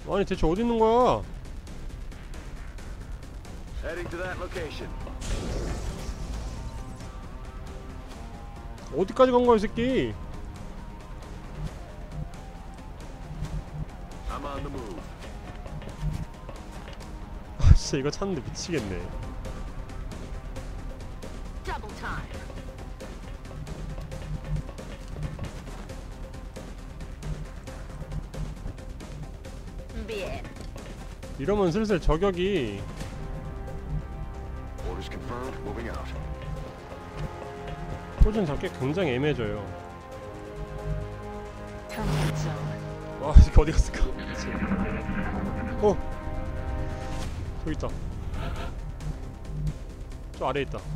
아니 대체 어디 있는 거야? Heading to that location. 어디까지 간 거야 이 새끼? I'm on the move. 아 진짜 이거 찾는데 미치겠네. Double time. Bien. 이러면 슬슬 저격이 Orders confirmed. Moving out. 포진 잡기 굉장히 애매해져요. Comfort zone. 와 이 새끼 어디 갔을까? 저기 있다. 저 아래에 있다.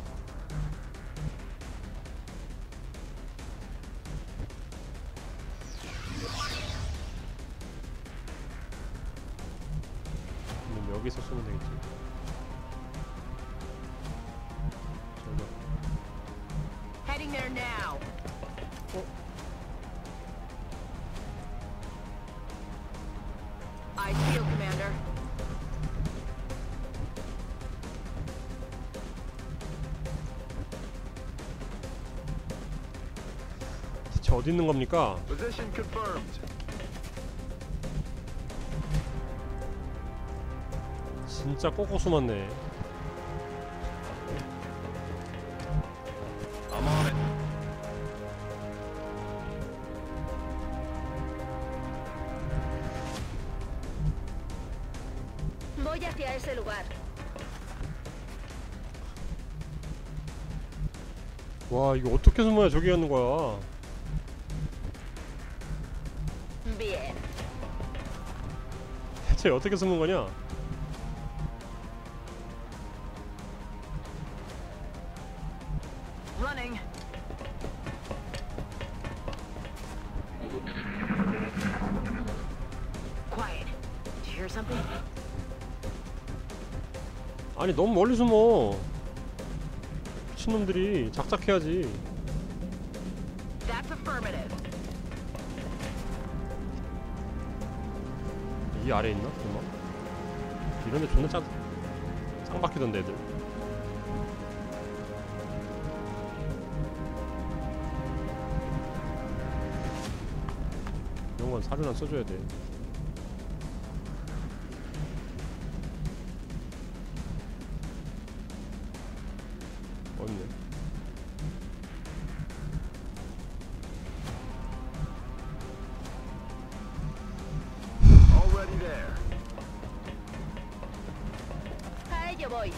그럼 여기서 쏘면 되겠지. 저기. Heading there now. I feel, Commander. 대체 어디 있는 겁니까? Position confirmed. 진짜 꼭꼭 숨었네. I'm on it. Voy hacia ese lugar. 와 이거 어떻게 숨어야 저기 가는 거야? Bien. 대체 어떻게 숨은 거냐? Running. Quiet. Did you hear something? 아니 너무 멀리 숨어. 미친놈들이 작작해야지. That's affirmative. 이 아래에 있나? 설마? 이런데 존나 짱박히던데 애들. 이런 건 사료나 써줘야 돼. 없네. Already there. A ello voy.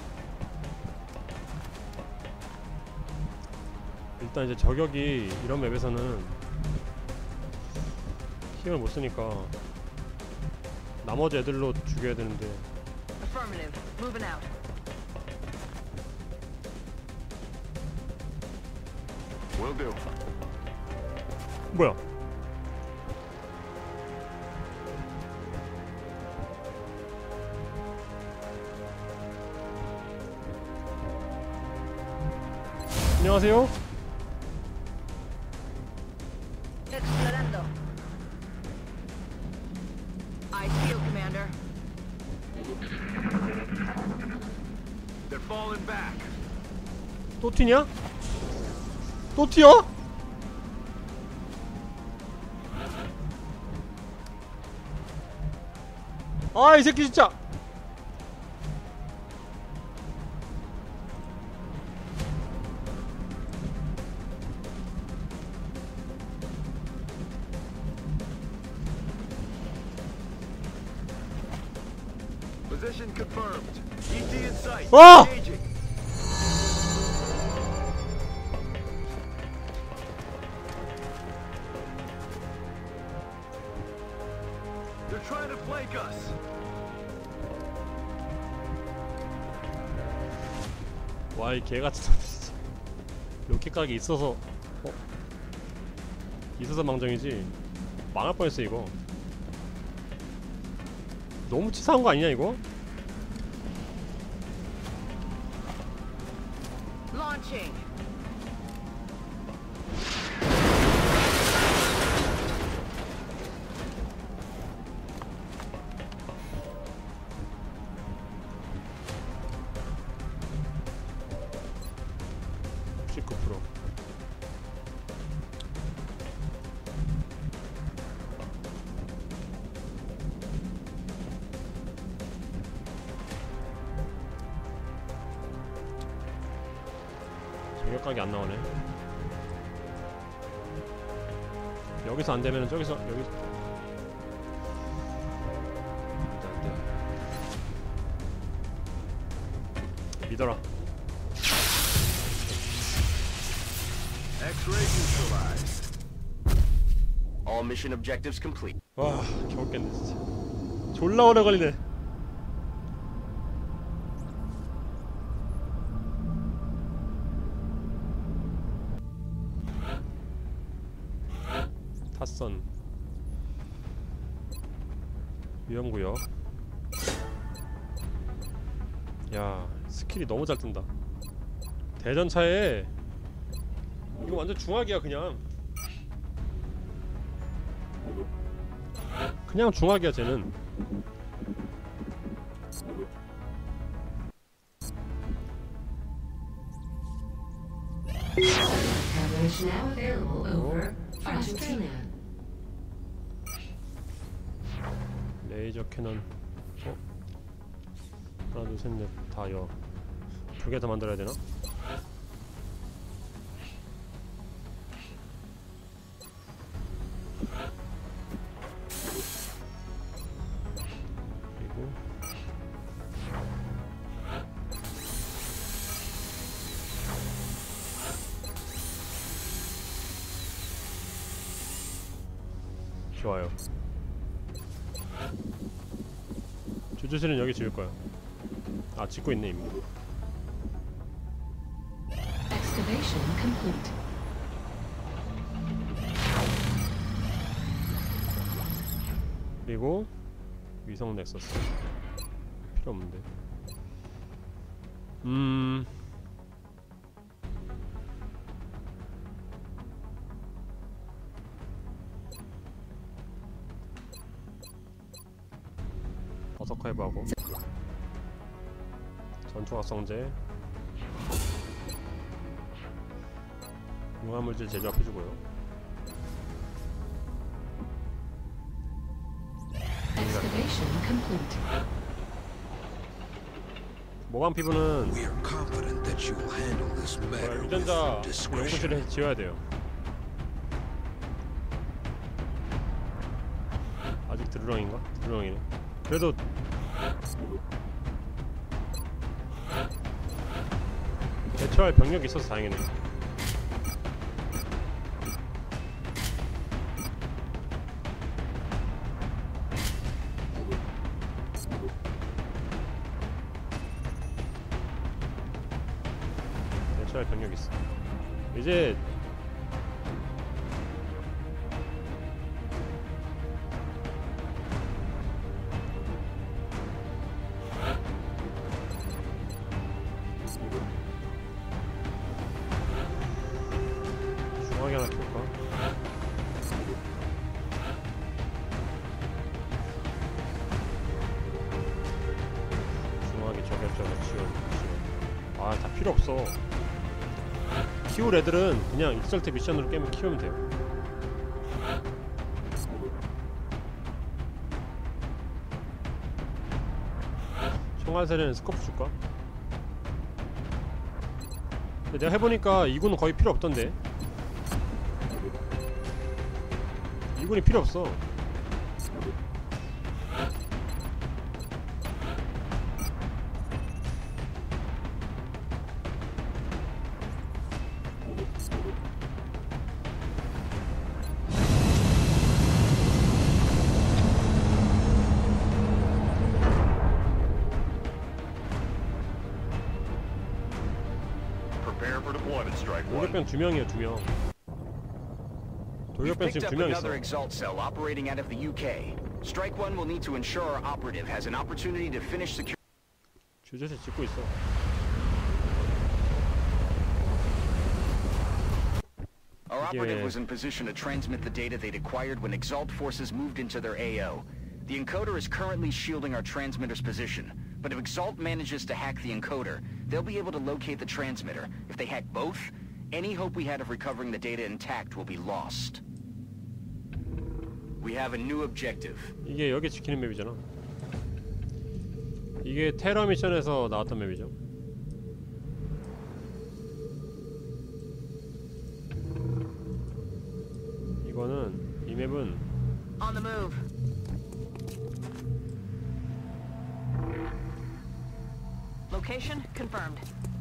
일단 이제 저격이 이런 맵에서는 힘을 못 쓰니까 나머지 애들로 죽여야 되는데. Affirmative. Moving out. Will do. 뭐야? 안녕하세요. Explorando. I feel, Commander. They're falling back. 또 튀냐? 또 튀어? 아 이 새끼 진짜. Position confirmed. ET in sight. 아! Engaging. They're trying to flank us. 와 이 개같은 놈 진짜. 이렇게 각이 있어서 있어서 망정이지. 망할 뻔했어 이거. 너무 치사한 거 아니냐 이거? Launching. 공격각이 안 나오네. 여기서 안 되면 저기서 여기. 안 돼. 믿어라. X-ray neutralized. All mission objectives complete. 와, 겨우 깼네 진짜. 졸라 오래 걸리네. 탔선 위험구역. 야, 스킬이 너무 잘 뜬다. 대전차에 이거 완전 중화기야. 그냥 중화기야 쟤는. Coverage now available over Argentina. 레이저 캐논. 하나 둘 셋 넷 다 여. 두 개 더 만들어야 되나? 그리고 좋아요. 주주실은 여기 지을 거야. 아, 짓고 있네 이미. Excavation complete. 그리고 위성 넥서스 필요 없는데. 버서커이브하고 전투각성제, 융화물질 제조합해주고요. Excavation complete. 모감 피부는 We are confident that you will handle this matter with 유전자 discretion. 연구실에 지어야 돼요. 아직 드루렁인가? 드루렁이네. 그래도 대처할 병력이 있어서 다행이네. 대처할 병력이 있어. 이제 중앙에 하나 키울까? 중앙에 저격 지원. 아, 다 필요 없어. 키울 애들은 그냥 익설트 미션으로 게임을 키우면 돼요. 총알세례는 스코프 줄까? 근데 내가 해보니까 2군은 거의 필요 없던데. 2군이 필요 없어. Prepare for deployment, Strike One. 돌격병 2명이에요, 2명. We've 돌격병 picked 지금 up 2명 another 있어. Exalt cell operating out of the UK. Strike One will need to ensure our operative has an opportunity to finish secure. 주제실 짓고 있어. Our operative Yeah. was in position to transmit the data they'd acquired when Exalt forces moved into their AO. The encoder is currently shielding our transmitter's position, but if Exalt manages to hack the encoder, they'll be able to locate the transmitter. If they hack both, any hope we had of recovering the data intact will be lost. We have a new objective. 이게 여기 지키는 맵이잖아. 이게 테러 미션에서 나왔던 맵이죠. 이거는 이 맵은 On the move. Location confirmed.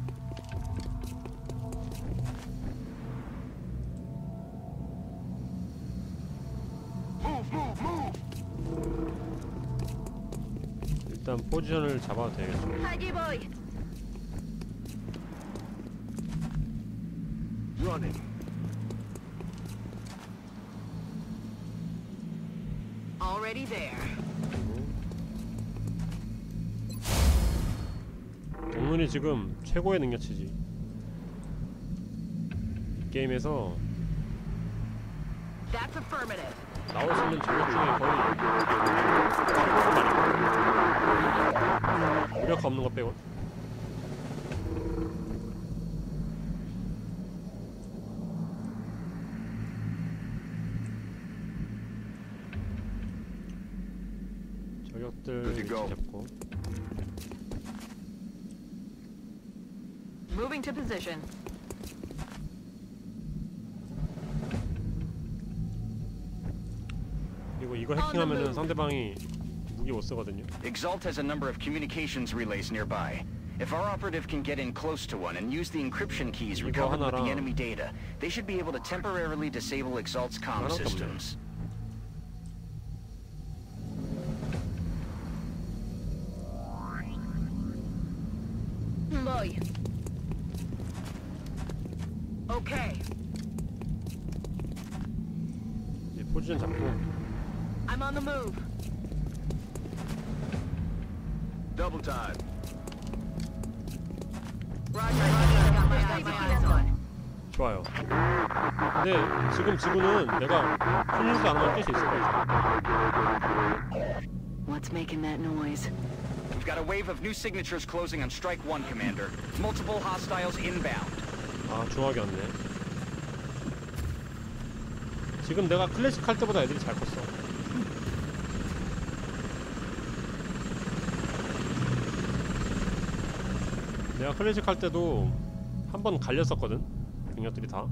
일단 포지션을 잡아도 되겠죠. Huggy boy. Running. Already there. 동문이 지금 최고의 능력치지. 이 게임에서 That's affirmative. 나올 수 있는 전력 중에 거의 무력 없는 거 빼고. 저격들 Good to go. 잡고. Moving to position. 그리고 이거 해킹하면은 상대방이 무기 못 쓰거든요. Exalt has a number of communications relays nearby. If our operative can get in close to one and use the encryption keys 이거 recovered with 하나랑 the enemy data, they should be able to temporarily disable Exalt's comm 하나밖에 없네. systems. Boy. Okay. 이제 포지션 잡고 I'm on the move. Double time. Roger. Got my eyes on. 좋아요. 근데 지금 지구는 내가 손님도 안 하면 깰 수 있을 거야. What's making that noise? We've got a wave of new signatures closing on Strike 1, Commander. Multiple hostiles inbound. 아 중하게 왔네. 지금 내가 클래식 할 때보다 애들이 잘 컸어. 내가 클래식 할 때도 한 번 갈렸었거든. 병력들이 다.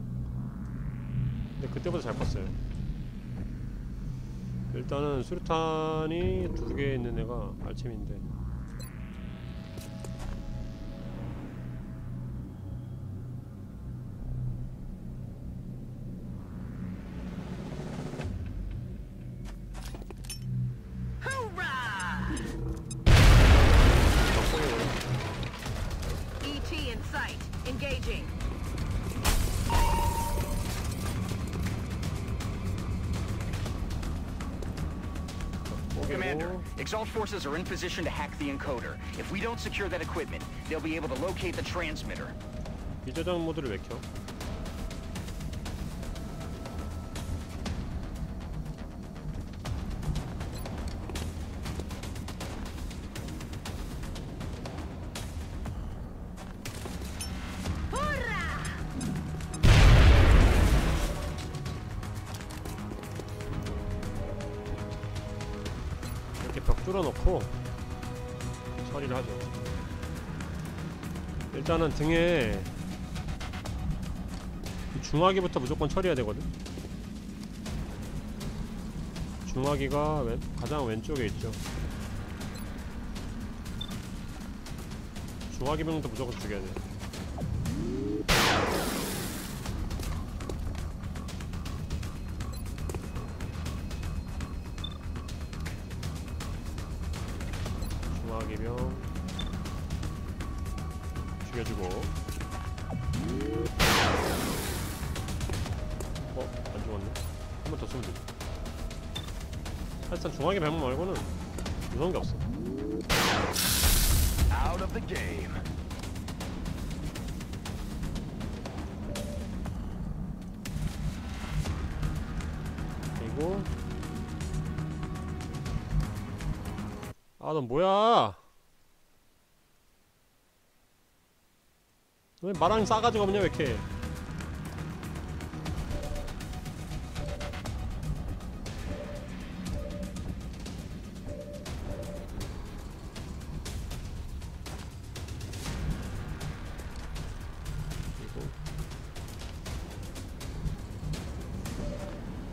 근데 그때보다 잘 컸어요. 일단은 수류탄이 2개 있는 애가 알챔인데. Hoorah! ET in sight. Engaging. Commander, Exalt forces are in position to hack the encoder. If we don't secure that equipment, they'll be able to locate the transmitter. 비저장 모드를 왜 켜? 이렇게 벽 뚫어놓고 처리를 하죠. 일단은 등에 이 중화기부터 무조건 처리해야 되거든. 중화기가 가장 왼쪽에 있죠. 중화기 병도 무조건 죽여야 돼. 중화기병 죽여주고. 안 죽었네. 한 번 더 쏘면 되지. 사실상 중화기 병 말고는 무서운 게 없어. Out of the game. 그리고 아, 넌 뭐야? 왜 마랑 싸가지고 없냐, 왜 이렇게? 그리고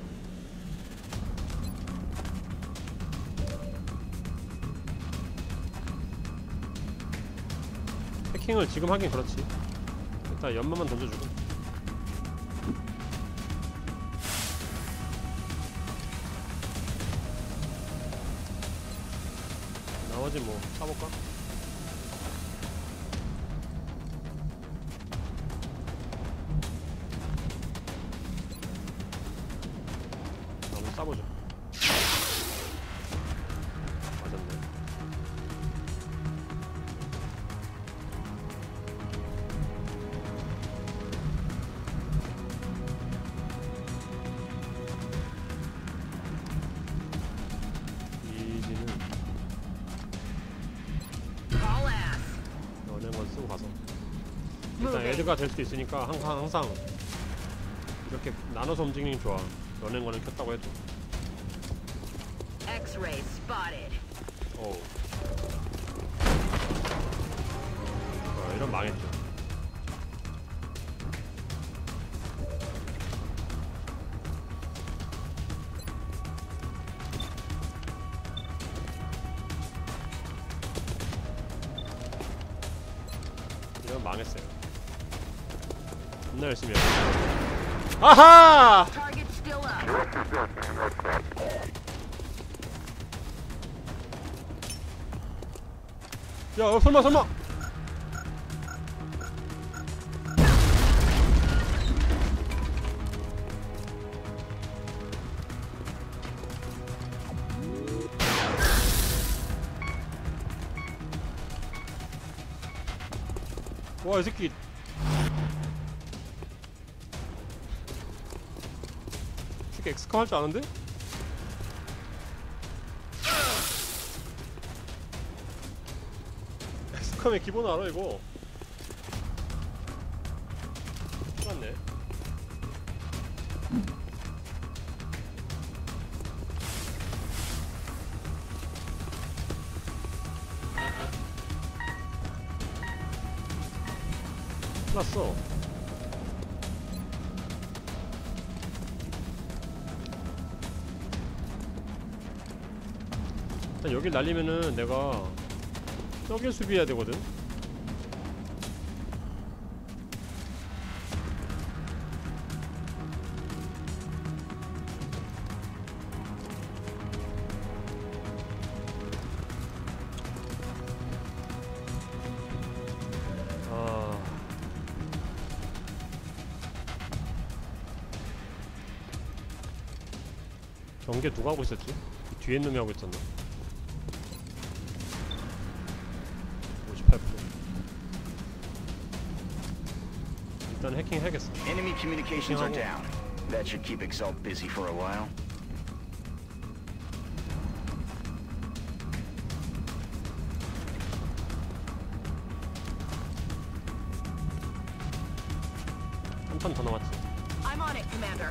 해킹을 지금 하긴 그렇지. 일단 연마만 던져주고. 나머지 뭐 까볼까? 한번 싸보자. 맞았네. 이지는 All ass. 연행건 쓰고 가서 일단 애드가 될 수도 있으니까 항상 이렇게 나눠서 움직이는 게 좋아. 연행건을 켰다고 해도. X-ray spotted. 어우. 이런 망했죠. 이런 망했어요. 존나 열심히 해요. 아하! Target still up. 야, 설마. 와, 이 새끼. 새끼 엑스컴 할 줄 아는데? 엑스컴의 기본 알아 이거. 맞네. 났어. 일단 여길 날리면은 내가 저길 수비해야 되거든. 경계 누가 하고 있었지? 그 뒤에 놈이 하고 있었나? 58%. 일단 해킹 해야겠어. Enemy communications are down. That should keep Exalt busy for a while. 한 턴 더 남았지. I'm on it, Commander.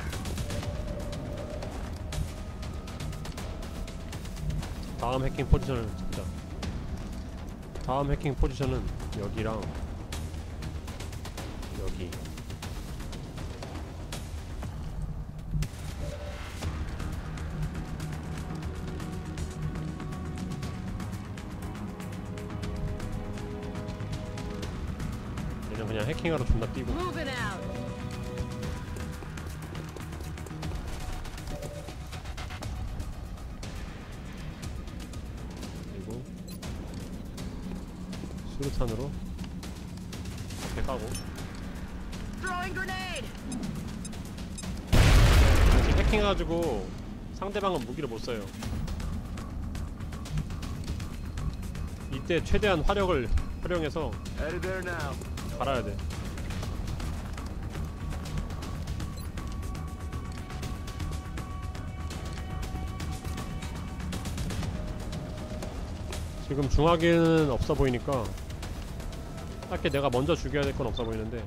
다음 해킹 포지션을 잡자. 다음 해킹 포지션은 여기랑 여기. 얘는 그냥 해킹하러 존나 뛰고. Moving out. 그리고 수류탄으로 앞에 까고. Throwing grenade. 지금 해킹해가지고 상대방은 무기를 못 써요. 이때 최대한 화력을 활용해서 Headed there now. 갈아야 돼. 지금 중화기는 없어 보이니까 딱히 내가 먼저 죽여야 될 건 없어 보이는데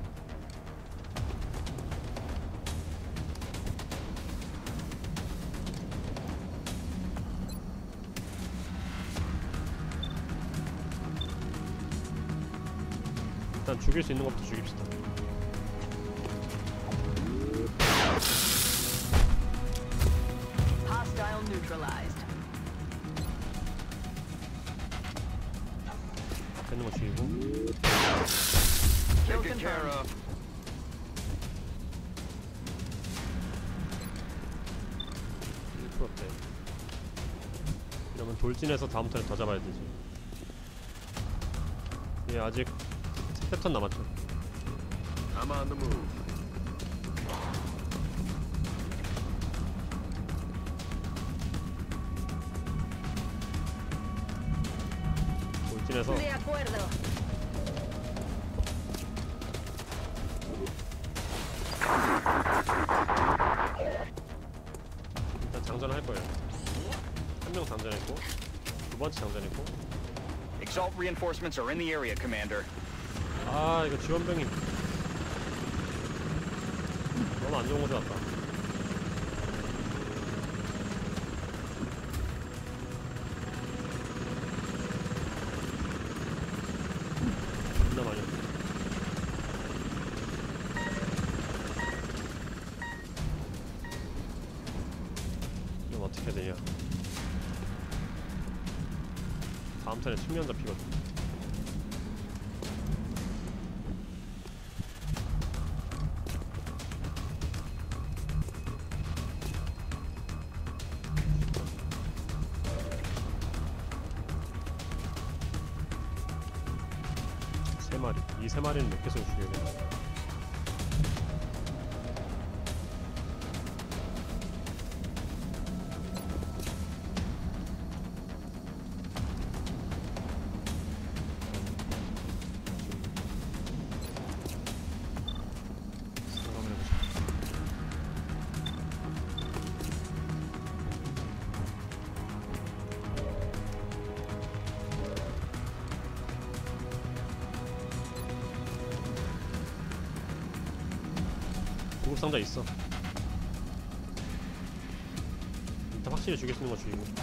일단 죽일 수 있는 것부터 죽입시다. Hostile neutralized. 되는 거 죽이고. Kill Taken care confirmed. of. 어때? 이러면 돌진해서 다음 턴에 더 잡아야 되지. 얘 아직 3턴 남았죠. I'm on the move. 돌진해서 De acuerdo. 일단 장전할 거예요. 한 명 장전했고, 두 번째 장전했고. Exalt reinforcements are in the area, Commander. 아, 이거 지원병이 너무 안 좋은 곳에 왔다. 존나 많이 왔다. 이건 어떻게 해야 되냐. 다음 턴에 측면 잡히거든. 세 마리. 이 세 마리는 몇 개씩 죽여야 되나? 생각을 해보자. 구급 상자 있어. 일단 확실히 죽일 수 있는 거 죽이고.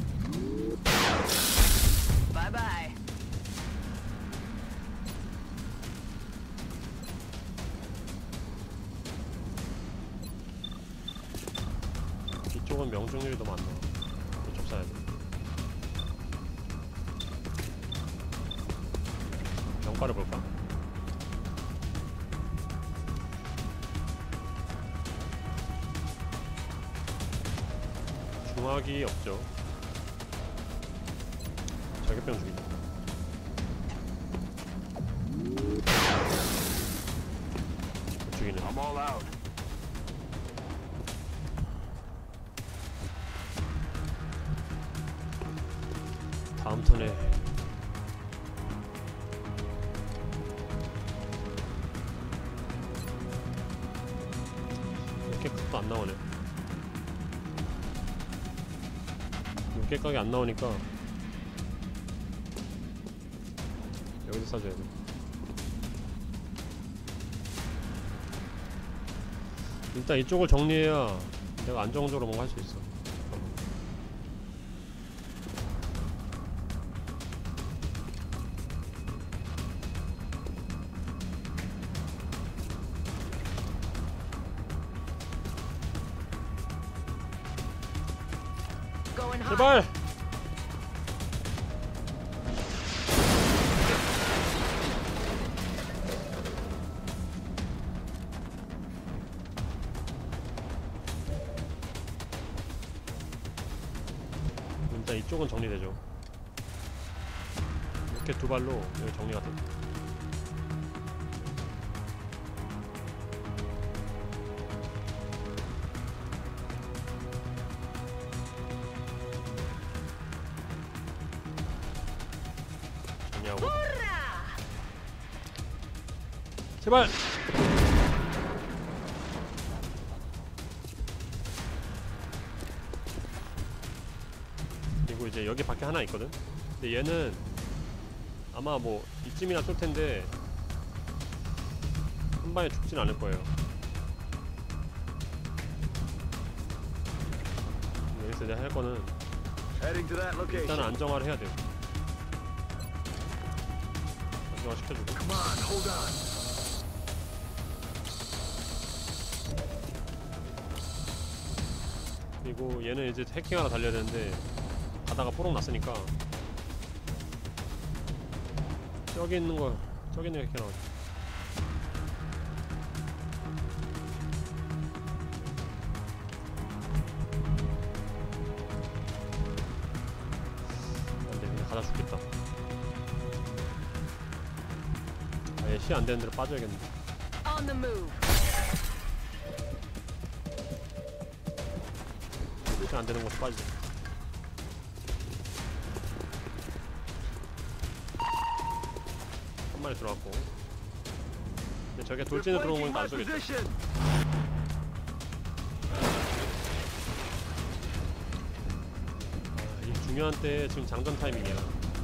Bye bye. 이쪽은 명중률이 너무 안 나와. 이쪽 사야 돼. 병가를 볼까? 중화기 없죠. 저격병 죽이자. 죽이네. I'm all out. 다음 턴에 이렇게 각도 안 나오네. 이렇게 각이 안 나오니까 여기서 쏴줘야 돼. 일단 이쪽을 정리해야 내가 안정적으로 뭔가 할 수 있어. Going hot. 제발! 일단 이쪽은 정리되죠. 이렇게 두 발로 여기 정리가 돼. 정리하고. 제발! 그리고 이제 여기 밖에 하나 있거든? 근데 얘는 아마 뭐 이쯤이나 쏠 텐데 한 방에 죽진 않을 거예요. 여기서 내가 할 거는 Heading to that location. 일단은 안정화를 해야 돼요. 안정화 시켜주고. Come on, hold on. 그리고 얘는 이제 해킹 하나 달려야 되는데 가다가 뽀록 났으니까 저기 있는 거 저기 있네 캐논. 안돼 그냥 가다 죽겠다. 아예 시 안되는 데로 빠져야겠네. On the move. 시 안되는 곳으로 빠지자. 한 마리 들어왔고. 근데 저게 돌진에 들어온 거니까 안 쏘겠다. 이 중요한 때 지금 장전 타이밍이야.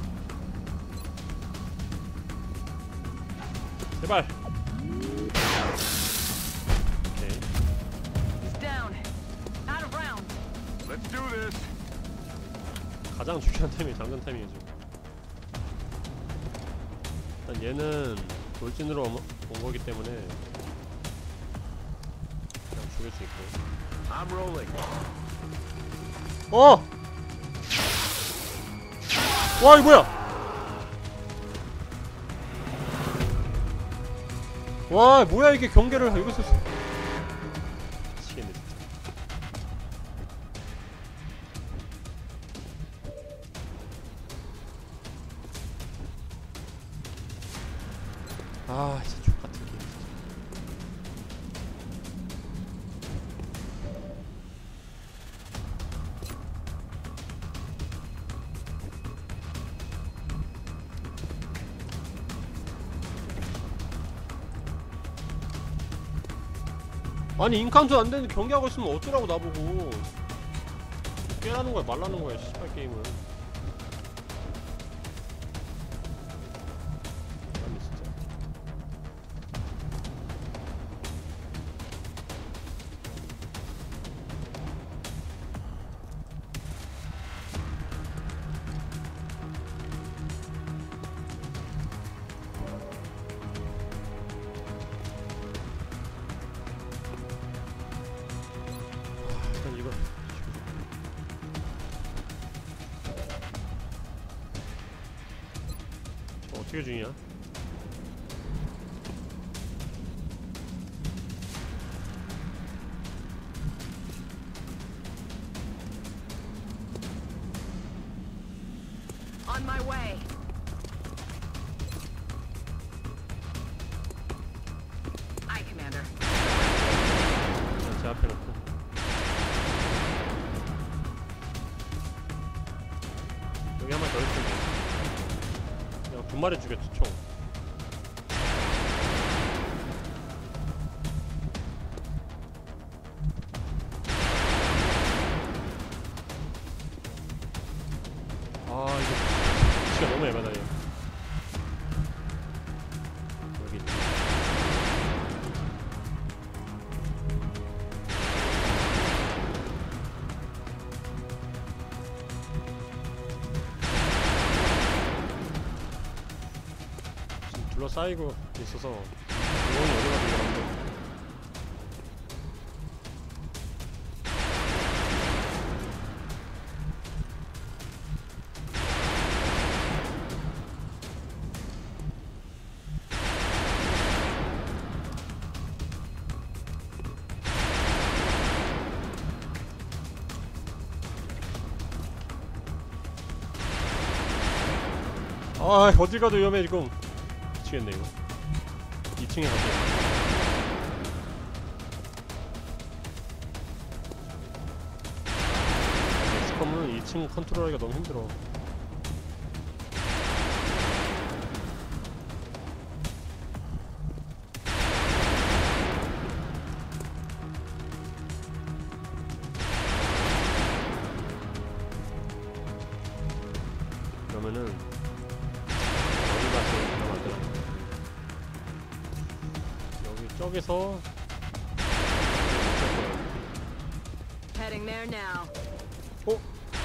제발. 오케이. He's down. Out of rounds. Let's do this. 가장 중요한 타이밍이 장전 타이밍이죠. 일단 얘는 돌진으로 온 거기 때문에 그냥 죽일 수 있고. I'm rolling. 어! 와 이거 뭐야? 와 뭐야 이게 경계를 여기서 미치겠네 진짜. 아 진짜 족같은 게임 진짜. 아니 인카운트 안 되는데 경기하고 있으면 어쩌라고 나보고. 깨라는 거야 말라는 거야 씨발 게임은. 아니 진짜. 일단 이거 저 어떻게 중이야? On my way. Aye, Commander. 제 앞에 놓고. 여기 한 마리 더 있으면 돼. 야, 두 마리 죽였지 총. 아 이거 위치가 너무 애매하다 얘. 여기 있지. 지금 둘러싸이고 있어서 구멍이 어디 가도 위험한데. 아 어딜 가도 위험해 지금. 미치겠네 이거. 2층에 가자. 엑스컴은 2층 컨트롤하기가 너무 힘들어. 그러면은 여기 가서 그러면 안 되나? 여기 저기서 Heading there now. 어?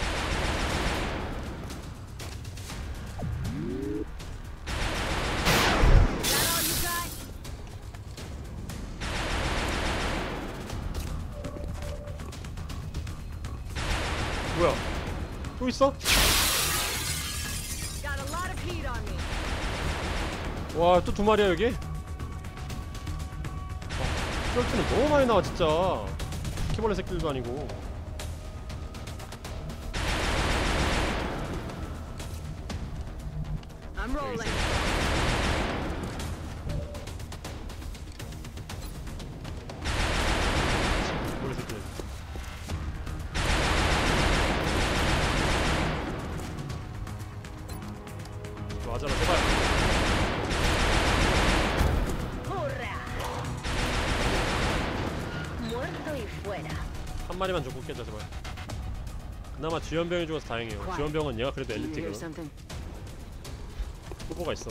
Is that all you got? 뭐야? 또 있어? Got a lot of heat on me. 와, 또 2마리야 여기? 쫄트는 너무 많이 나와 진짜. 키벌레 새끼들도 아니고. I'm rolling. 키벌레 새끼들. 맞아라 제발. Hurra. Muerto y fuera. 한 마리만 죽고 깨자 제발. 그나마 지원병이 죽어서 다행이에요. 지원병은 얘가 그래도 엘리트거든. something? 후보가 있어.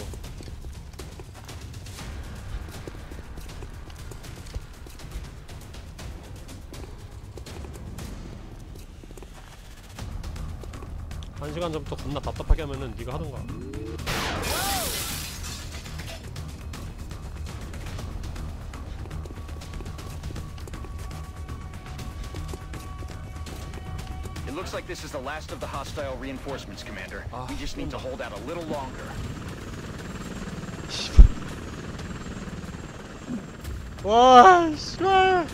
한 시간 전부터 겁나 답답하게 하면은 네가 하던가. It looks like this is the last of the hostile reinforcements, Commander. Ah, We just need to hold out a little longer. 와, 씨발.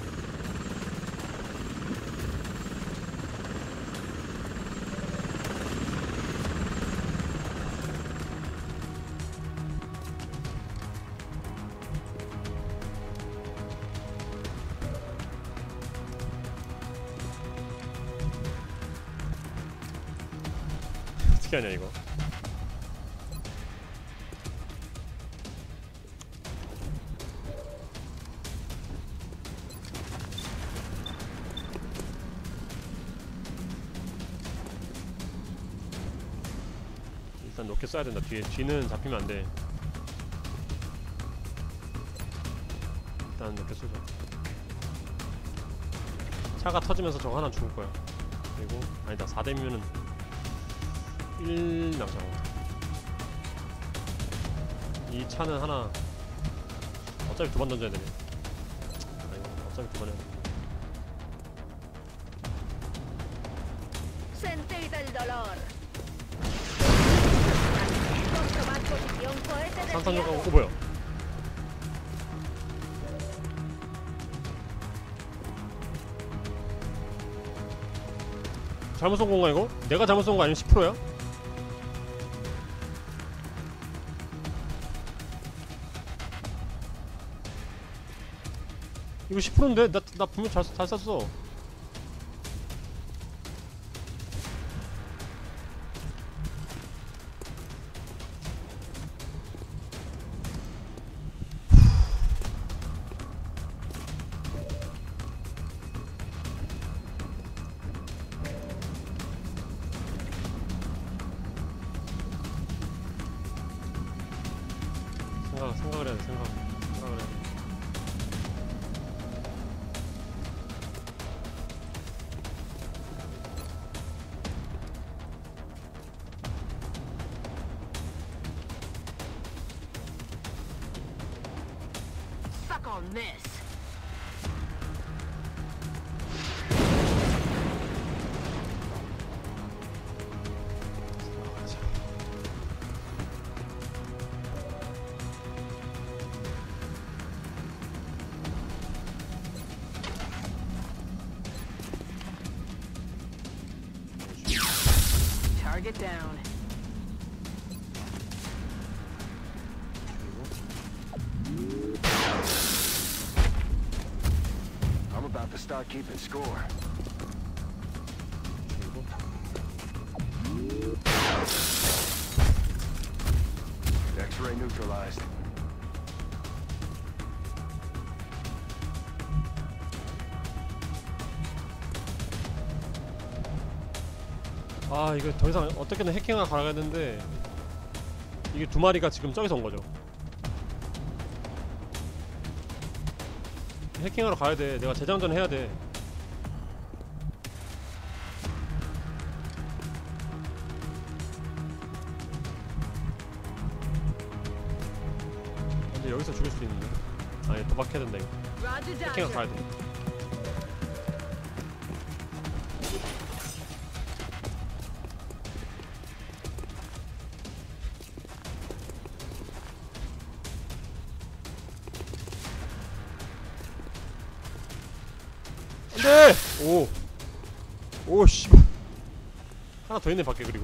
어떻게 하냐 이거. 일단 높게 쏴야 된다. 뒤는 잡히면 안 돼. 일단 높게 쏘자. 차가 터지면서 저거 하나 죽을 거야. 그리고 아니다 4대면은 1 남자. 이 차는 하나 어차피 2번 던져야 되네. 아니 어차피 2번 해야 돼. Sentí del dolor. Tomar posición, cohete 산산조각 desviado. 오 뭐야? 잘못 쏜 건가 이거? 내가 잘못 쏜 거 아니면 10%야? 이거 10%인데? 나 분명 잘 쐈어. 생각을 해야 돼. 생각을 해야 돼. Suck on this. Target down. I'm about to start keeping score. X-ray neutralized. 아 이거 더 이상 어떻게든 해킹을 가야 되는데 이게 2마리가 지금 저기서 온 거죠. 해킹하러 가야 돼. 내가 재장전 해야 돼. 근데 여기서 죽을 수도 있는데. 아니 도박해야 된다 이거. Roger, 해킹하러 가야 Dodger. 돼. 안돼! 오 씨발. 하나 더 있네 밖에. 그리고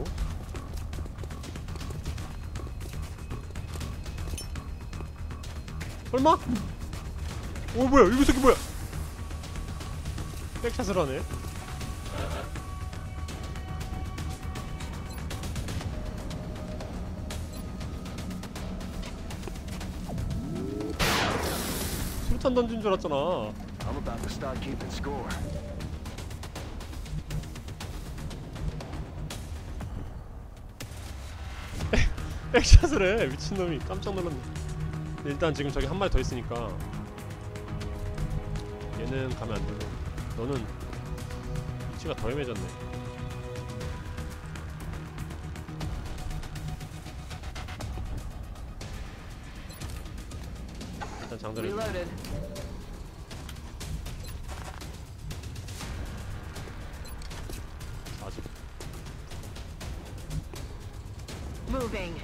설마? 오 뭐야 이 새끼 뭐야? 백샷을 하네. 수류탄 던진 줄 알았잖아. I'm about to start keeping score. 백샷을 해. 미친놈이. 깜짝 놀랐네. 근데 일단 지금 저기 한 마리 더 있으니까 얘는 가면 안 되고, 너는 위치가 더 애매해졌네. 일단 장전해. Reloaded. 아직 Moving.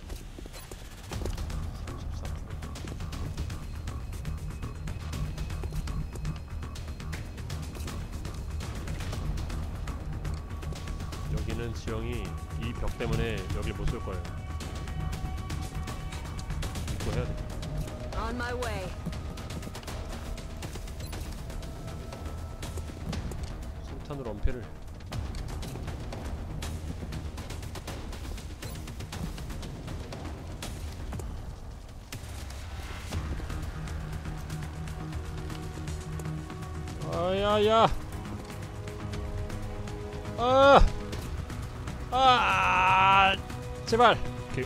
34%. 여기는 지형이 이 벽 때문에 여길 못 쏠 거예요. 믿고 해야 돼. On my way. 수류탄으로 엄폐를. 아야야. 제발. 오케이.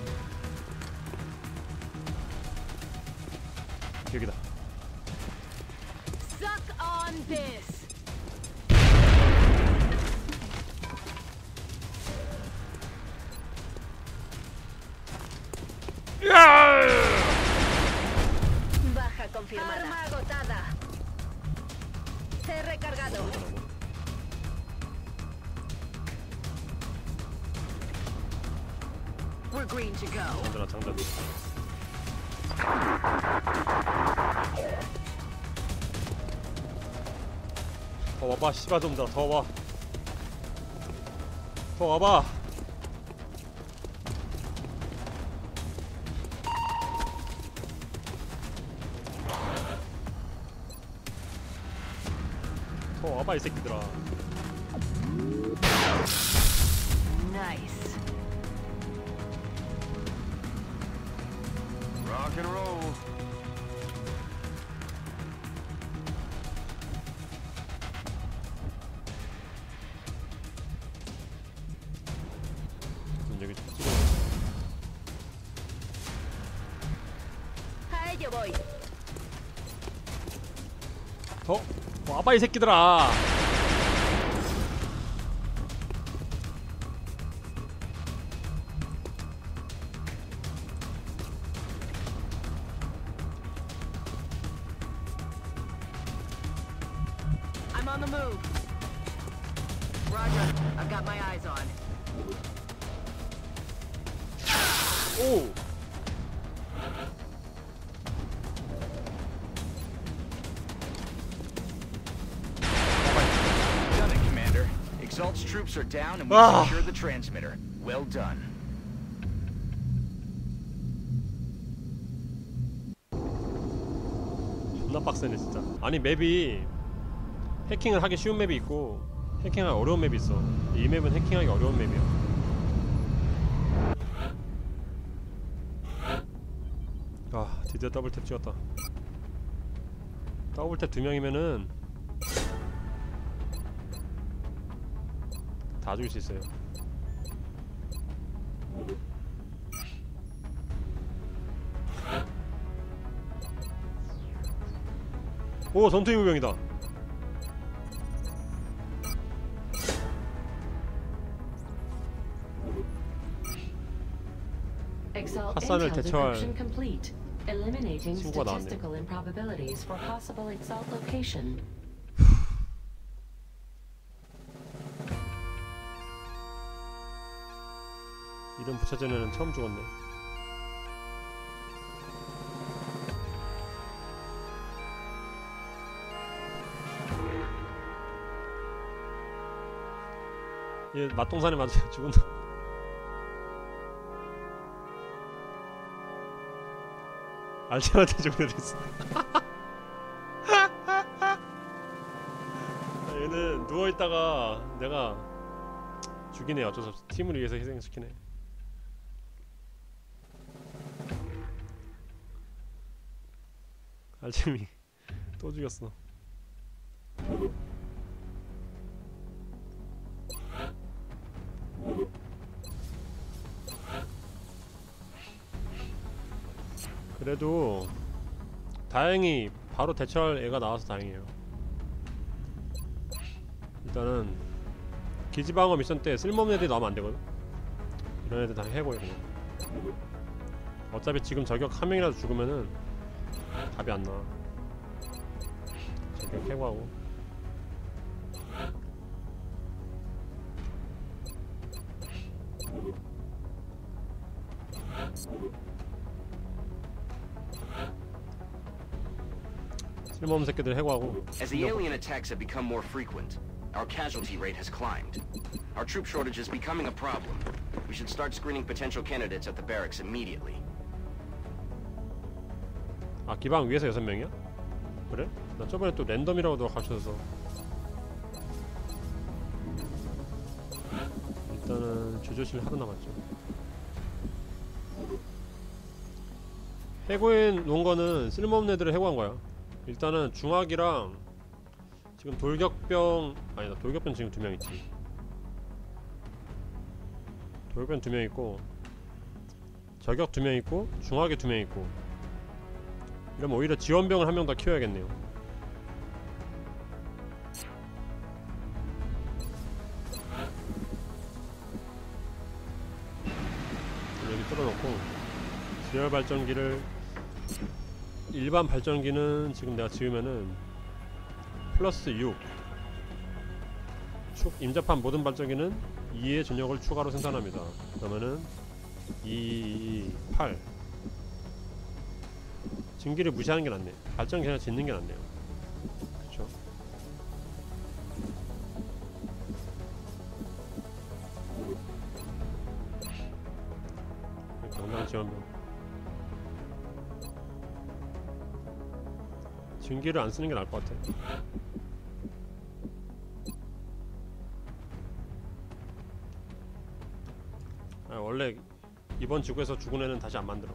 여기다. Suck on this. Baja confirmada. Arma agotada. Se recargado. We're green to go. 장전아 장전. 더 와봐 씨발 좀더 더 와. 더 와봐. 더 와봐 이 새끼들아. Nice. Rock and roll. 여기 찍어. A ello voy. 더 와봐 이 새끼들아. I'm on the move. Roger. I've got my eyes on. 오. Done it, Commander. Exalt's troops are down and we've Ah. secured the transmitter. Well done. 존나 빡세네 진짜. 아니 맵이 해킹을 하기 쉬운 맵이 있고 해킹하기 어려운 맵이 있어. 이 맵은 해킹하기 어려운 맵이야. 아 드디어 더블탭 찍었다. 더블탭 2명이면은 다 죽일 수 있어요. 오 전투 무병이다. Exalt 핫산을 intel 대처할 decryption complete. Eliminating 친구가 나왔네. statistical improbabilities for possible Exalt location. 이름 붙여진 애는 처음 죽었네. 얘 맛동산에 맞아 죽은다. 알체한테 죽은 애도 있어. 얘는 누워있다가 내가 죽이네. 어쩔 수 없어. 팀을 위해서 희생시키네. 알체미 또 죽였어. 그래도 다행히 바로 대처할 애가 나와서 다행이에요. 일단은 기지방어 미션 때 쓸모없는 애들이 나오면 안되거든. 이런 애들 다 해고해 그냥. 어차피 지금 저격 한 명이라도 죽으면은 답이 안 나와. 저격 해고하고. 쓸모없는 새끼들 해고하고. As the alien attacks have become more frequent, our casualty rate has climbed. Our troop shortage is becoming a problem. We should start screening potential candidates at the barracks immediately. 아, 기방 위에서 6명이야? 그래? 나 저번에 또 랜덤이라고도 가르쳐줘서. 일단은 조조실 하루 남았죠. 해고해 놓은 거는 쓸모없는 애들을 해고한 거야. 일단은 중학이랑 지금 돌격병, 아니다, 돌격병 지금 2명 있지. 돌격병 2명 있고 저격 2명 있고 중학에 2명 있고. 이러면 오히려 지원병을 1명 더 키워야겠네요. 여기 뚫어놓고 지열 발전기를, 일반 발전기는 지금 내가 지으면은 플러스 6, 임접한 모든 발전기는 2의 전력을 추가로 생산합니다. 그러면은 2, 8. 증기를 무시하는 게 낫네. 발전기 그냥 짓는 게 낫네요. 그쵸? 경량 지원병. 증기를 안 쓰는 게 나을 것 같아. 아, 원래 이번 지구에서 죽은 애는 다시 안 만들어.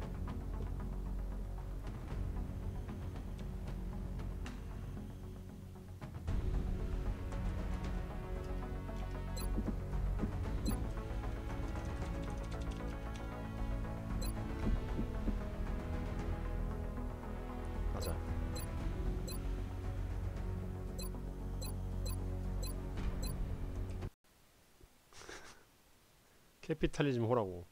맞아. 캐피탈리즘 호라고.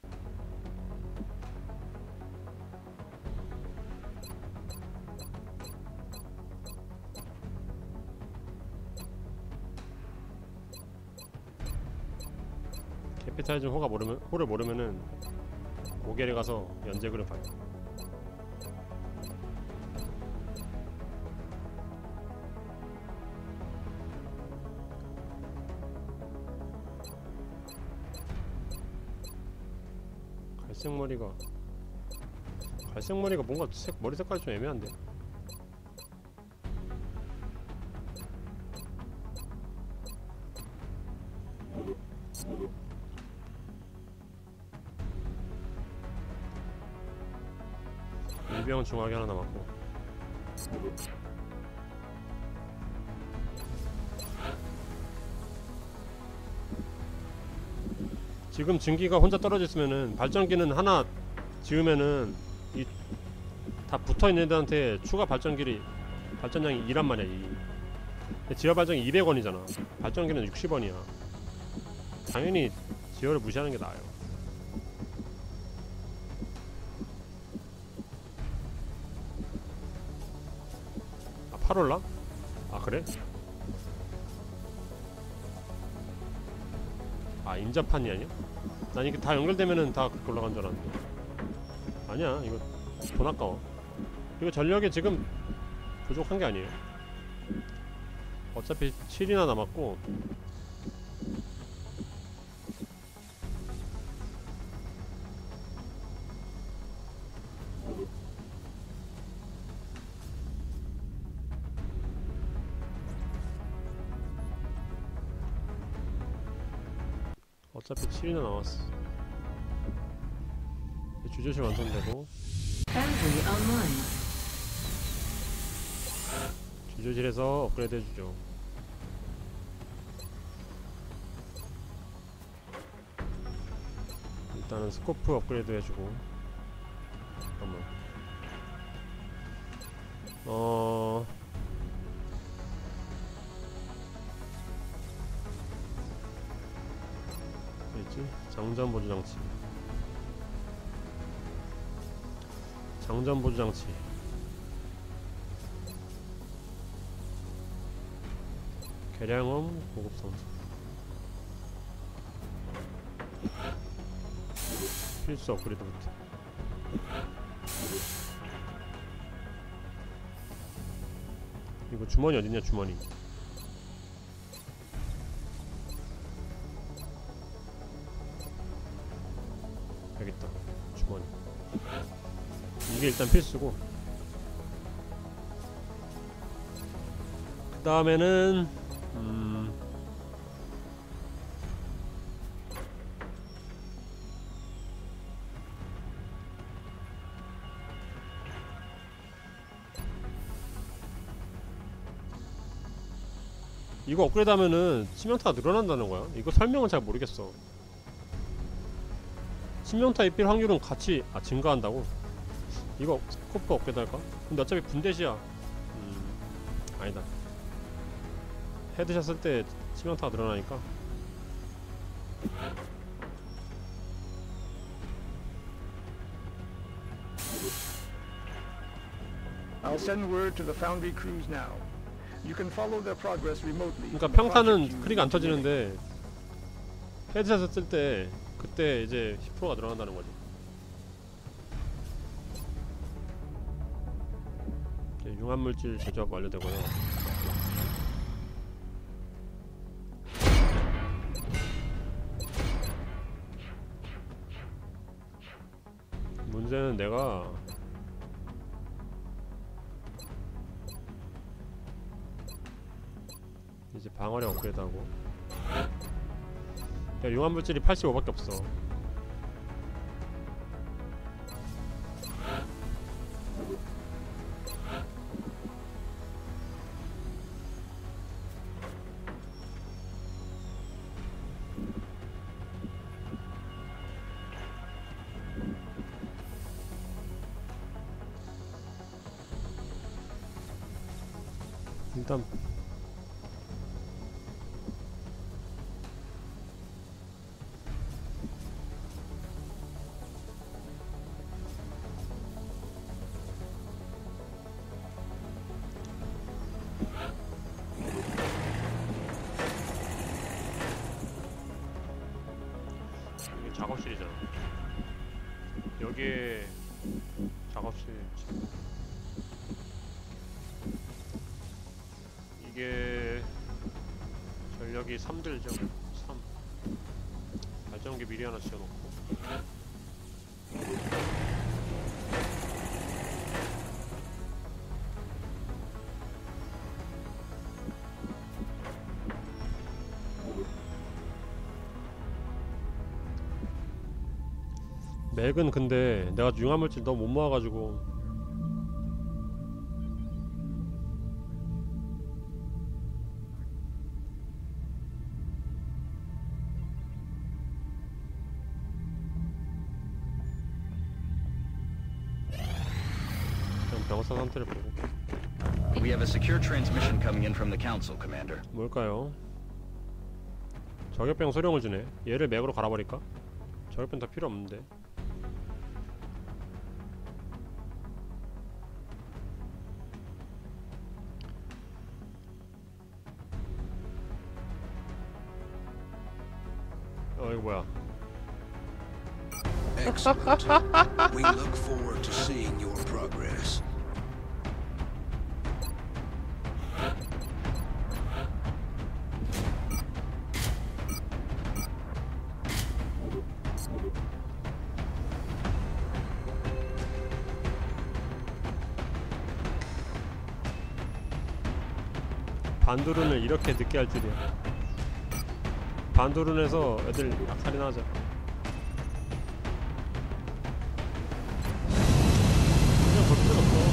캐피탈리즘 호가 모르면, 호를 모르면은 고개를 가서 연재글을 봐요. 갈색머리가 뭔가 머리 색깔이 좀 애매한데. 일병 중하게 하나 남았고. 지금 증기가 혼자 떨어져 있으면은 발전기는 하나 지으면은 이 다 붙어있는 애들한테 추가 발전량이 2란 말이야. 지하 발전기 200원이잖아 발전기는 60원이야 당연히 지하를 무시하는 게 나아요. 아, 8올라? 아, 그래? 아, 인자판이 아니야? 난 이게 다 연결되면은 다 그렇게 올라간 줄 알았는데. 아니야, 이거 돈 아까워. 이거 전력이 지금 부족한 게 아니에요. 어차피 7이나 남았고 어차피 7이나 남았어. 주조실 완성되고 Foundry online. 주조실에서 업그레이드 해주죠. 일단은 스코프 업그레이드 해주고. 잠깐만. 뭐있지? 장전 보조 장치. 장전 보조 장치. 계량엄 고급 성능. 필수 업그레이드부터. 이거 주머니 어딨냐 주머니. 여기 있다 주머니. 이게 일단 필수고, 그 다음에는 이거 업그레이드 하면은 치명타가 늘어난다는 거야. 이거 설명은 잘 모르겠어. 치명타 입힐 확률은 같이 증가한다고? 이거 스코프 업그레이드 할까? 근데 어차피 분대시야. 아니다. 헤드샷 쓸 때 치명타가 늘어나니까. I'll send word to the Foundry crews now. You can follow their progress remotely. 그러니까 평타는 크리가 안 터지는데 헤드샷을 쓸 때 그때 이제 10%가 늘어난다는 거지. 융합물질 제조업 완료되고요. 문제는 내가 이제 방어력 업그레이드하고, 야, 융합물질이 85밖에 없어. 일단 이게 작업실이잖아. 여기에 작업실 치고, 이게 전력이 3 들죠. 3 발전기 미리 하나 지어놓고, 맥은 근데 내가 융합물질 너무 못 모아가지고 그냥 병사 상태를 보고. We have a secure transmission coming in from the council, Commander. 뭘까요? 저격병 소령을 주네. 얘를 맥으로 갈아버릴까? 저격병 다 필요 없는데. 이거 뭐야? Excellent. We look forward to seeing your progress. 반도른을 이렇게 늦게 할 줄이야. 반도른에서 애들 약탈이나 하자. 그냥 볼 필요 없어.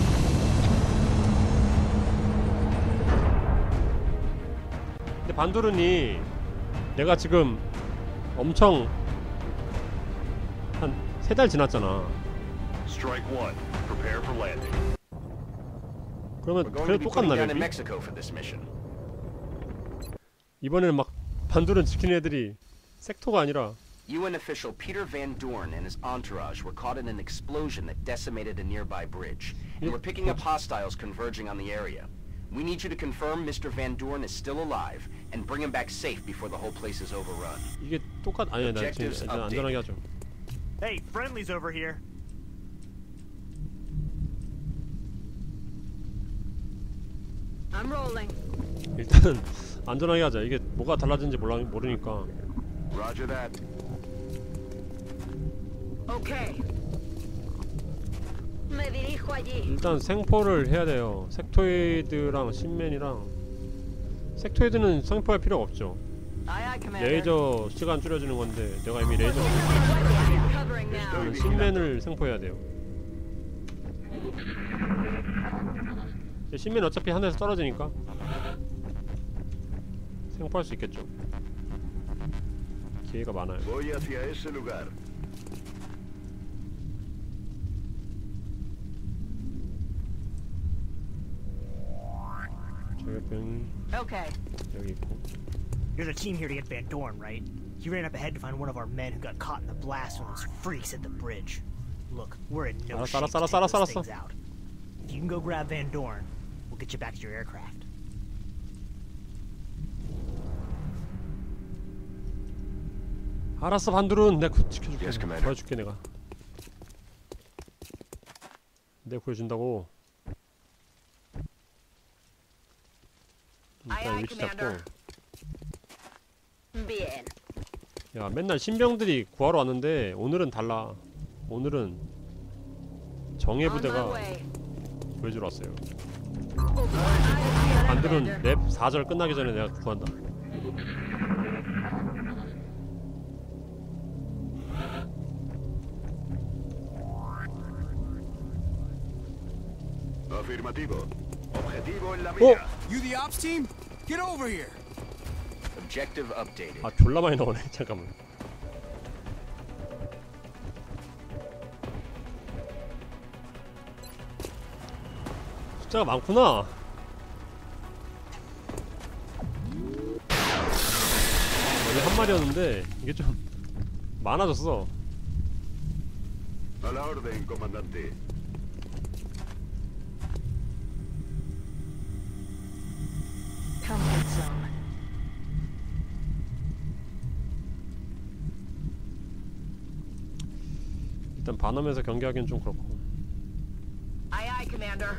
근데 반도른이 내가 지금 엄청 한 3달 지났잖아. Strike one. Prepare for landing. 그러면 We're going to 그래도 be 똑같나 putting down in 맵이? Mexico for this mission. 이번에는 막 반도른 지키는 애들이 섹터가 아니라 UN official Peter Van Dorn and his entourage were caught in an explosion that decimated a nearby bridge, and we're picking up hostiles converging on the area. We need you to confirm Mr. Van Dorn is still alive and bring him back safe before the whole place is overrun. 이게 아니야 나 지금 Objectives 일단 안전하게 하죠. Hey, friendly's over here. I'm rolling. 일단은 안전하게 하자. 이게 뭐가 달라진지 모르니까. Roger that. Okay. Me dirijo allí. 일단 생포를 해야 돼요. 섹토이드랑 신맨이랑. 섹토이드는 생포할 필요가 없죠. Aye, aye, Commander. 레이저 시간 줄여주는 건데 내가 이미 레이저 Covering now. 신맨을 생포해야 돼요. 신맨 어차피 하늘에서 떨어지니까 생포할 수 있겠죠. 기회가 많아요. Voy hacia ese lugar. 저기 병 Okay. 여기 있고. You're the team here to get Van Dorn, right? He ran up ahead to find one of our men who got caught in the blast from those freaks at the bridge. Look, we're in no shape to take those things out. If you can go grab Van Dorn, we'll get you back to your aircraft. 알았어 반두른 내가 지켜줄게. Yes, Commander. 도와줄게 내가. 내가 구해준다고. Aye, 일단 aye, 위치 잡고. Commander. Bien. 야 맨날 신병들이 구하러 왔는데 오늘은 달라. 오늘은 정예 On my 부대가 way. 구해주러 왔어요. Aye, 반들은 랩 4절 끝나기 전에 내가 구한다. Afirmativo. Objetivo en la 어? mira. You the ops team? Get over here. Objective updated. 아 졸라 많이 나오네. 잠깐만. 숫자가 많구나. 원래 한 마리였는데 이게 좀 많아졌어. A la orden, comandante. Comfort zone. 일단 반하면서 경기하기엔 좀 그렇고. Aye, aye, Commander.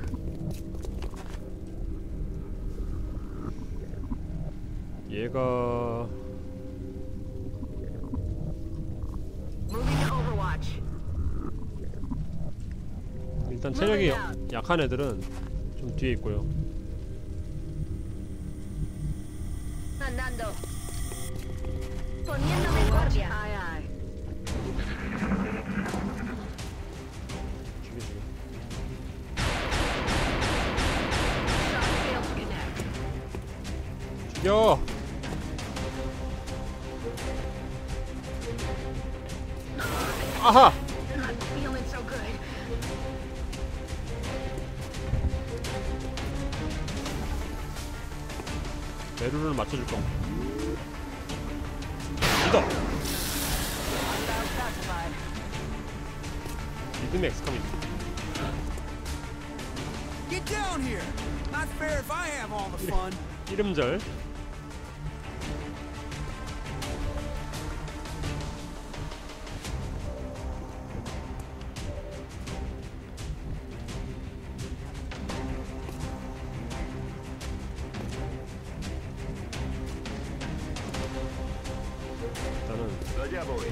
얘가 Moving to Overwatch. 일단 체력이 약한 애들은 좀 뒤에 있고요. Andando. Poniéndome guardia. Aye, aye. 죽여. Shot failed to connect. 죽여. 아하. Not feeling so good. 메루를 맞춰줄 겁니다. 리더. Hostile classified. 리듬의 엑스컴입니다. Get down here. Not fair if I have all the fun. 이름절. 일단은 Allá voy.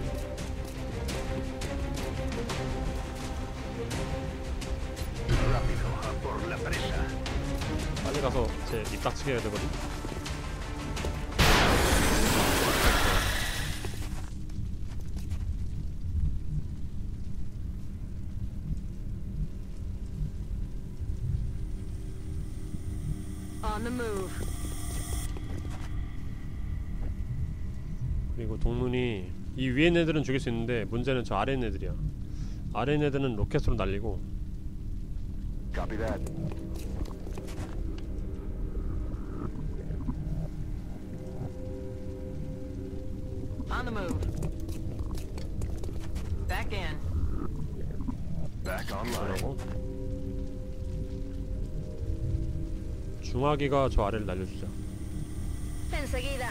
Rápido, a por la presa. 빨리 가서 제 입 닥치게 해야 되거든. On the move. 그리고 동문이 이 위에 있는 애들은 죽일 수 있는데 문제는 저 아래 있는 애들이야. 아래 있는 애들은 로켓으로 날리고. Copy that. On the move. Back in. Back online. 그러고 중화기가 저 아래를 날려주자. Enseguida.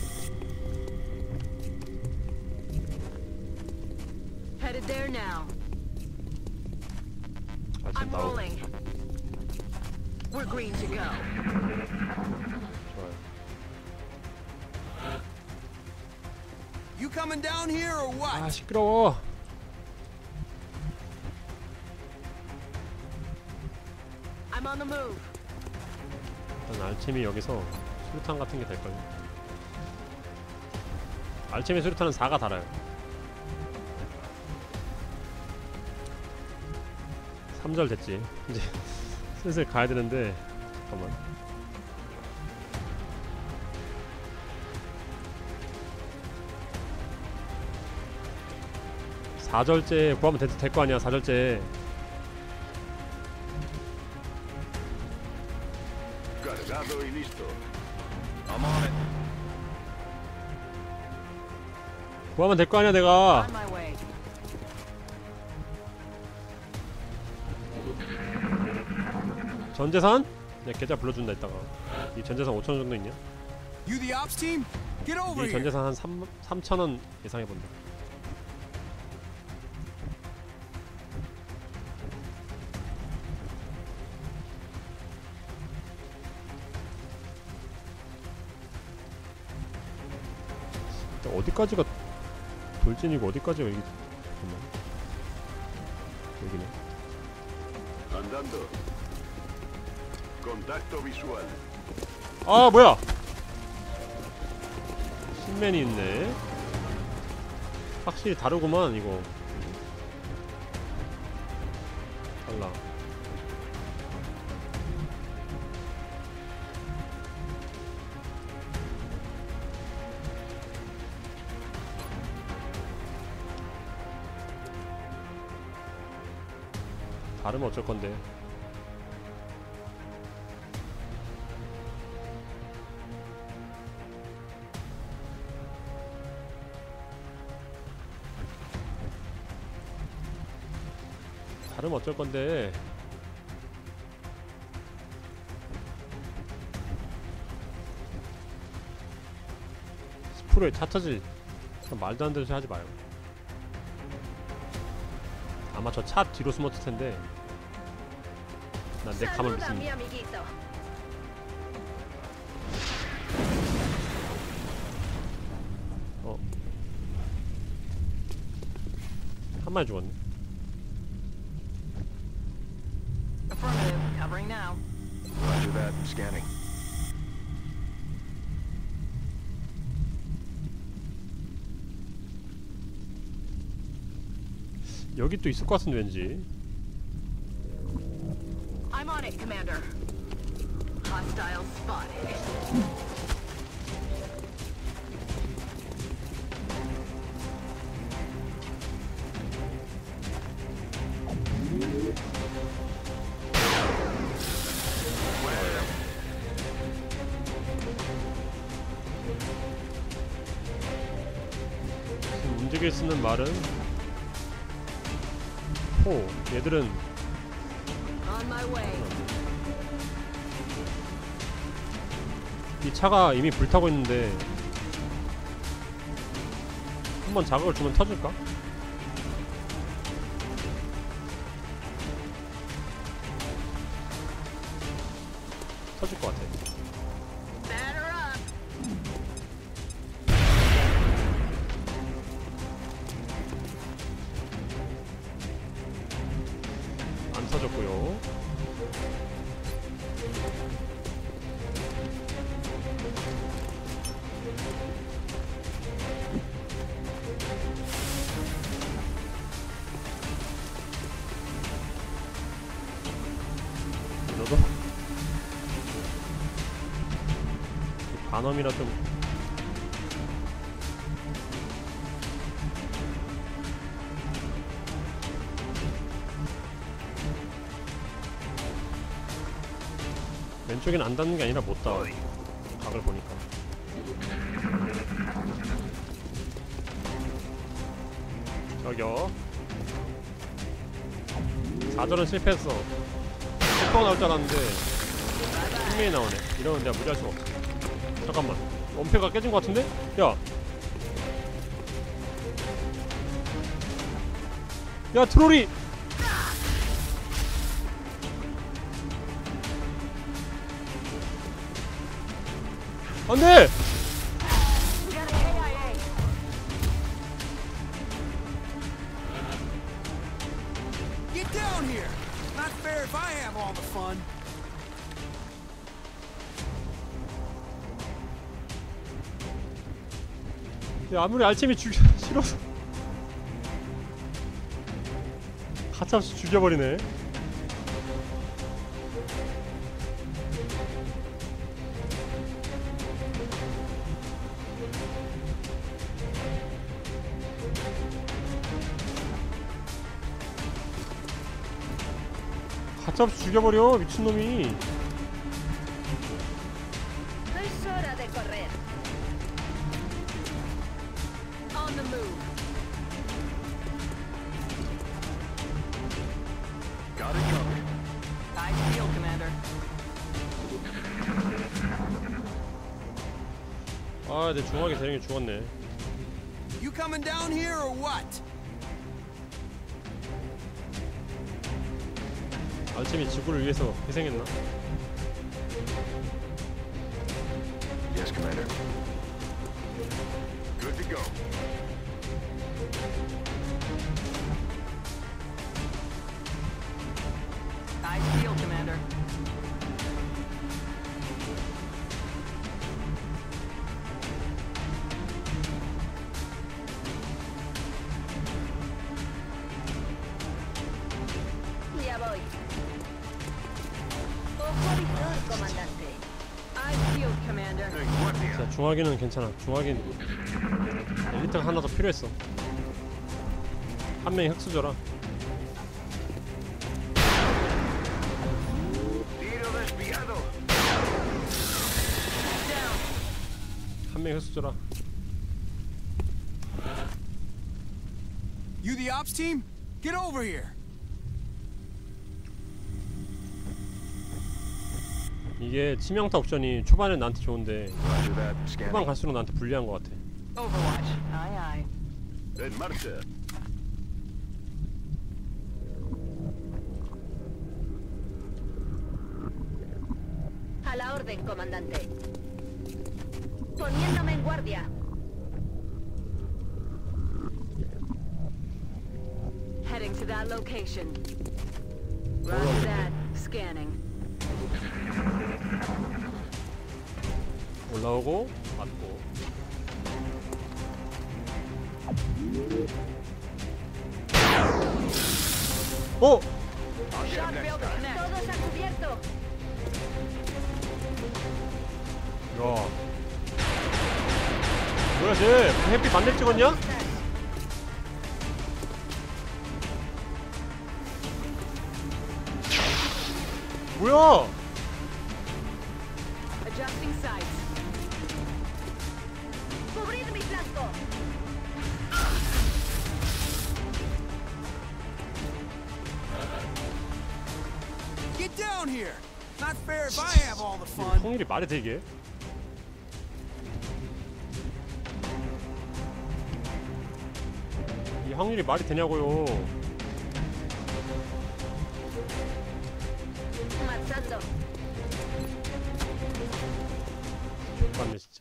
Headed there now. 아, 지금 I'm 나오고. rolling. We're green to go. 좋아요. You coming down here or what? 아, 시끄러워. I'm on the move. 일단 알체미 여기서 수류탄 같은 게 될걸요. 알체미 수류탄은 4가 달아요. 3절 됐지. 이제 슬슬 가야 되는데 잠깐만. 4절째 구하면 될 거 아니야. 4절째. Cargado y listo. I'm on it. 구하면 될 거 아니야 내가. On my way. 전재산? 내가 계좌 불러준다 이따가. 이 전재산 5,000원 정도 있냐? You the ops team? Get over 이 here. 전재산 한 3,000원 예상해본다. 일단 어디까지가 돌진이고 어디까지가 여기. 잠깐만. 여기네. Andando. Contacto visual. 아 뭐야? 신맨이 있네. 확실히 다르구만 이거. 달라. 다르면 어쩔 건데. 다르면 어쩔 건데. 스프로에 차 터질. 말도 안 되는 소리 하지 마요. 아마 저 차 뒤로 숨었을 텐데. 난 내 감을 Saluda, mi 믿습니다. amiguito. 어. 한 마리 죽었네. Affirmative. Covering now. Roger that. Scanning. 여기 또 있을 것 같은데 왠지. I'm on it, Commander. Hostile spotted. 지금 움직일 수 있는 말은 호. 얘들은 On my way. 이 차가 이미 불타고 있는데 한번 자극을 주면 터질까? 터질 것 같아. Batter up. 안 터졌고요. 너도? 단엄이라 좀 왼쪽엔 안 닿는 게 아니라 못 닿아. 각을 보니까. 저기요. 4절은 실패했어. 슈퍼가 나올 줄 알았는데 핑맨이 나오네. 이러면 내가 무리할 수가 없어. 잠깐만. 원패가 깨진 것 같은데? 야! 야 트롤이! 안돼! Get down here! Not fair if I have all the fun. 야, 아무리 알챔이 싫어서 가차없이 죽여버리네. 가차없이 죽여버려 미친놈이. Es hora de correr. On the move. Got it covered. I feel, Commander. 아, 내 중앙에 대령이 죽었네. You coming down here or what? 알챔이 지구를 위해서 희생했나? Yes, Commander. Good to go. I feel, Commander. Ya voy. Ojo visor, comandante. I feel, Commander. 자, 중화기는 괜찮아. 중화기는 엘리트가 하나 더 필요했어. 한 명이 흑수 줘라. Tiro desviado. 한 명이 흑수 줘라. You the ops team? Get over here! 이게 치명타 옵션이 초반엔 나한테 좋은데 Roger that. 후반 Scanning. 갈수록 나한테 불리한 것 같아. Overwatch. Aye, aye. En marcha. A la orden, comandante. Poniéndome en guardia. Heading to that location. Roger that. Scanning. 올라오고 맞고. 어! Shot failed to connect. Todos a cubierto. 야. 뭐야 쟤? 햇빛 반대 찍었냐? 뭐야? Adjusting sights. Cubrir mi flanco. Get down here! Not fair if I have all the 이 fun. 통일이 말이 되게? 이 확률이 말이 되냐고요? Matando. 맞네 진짜.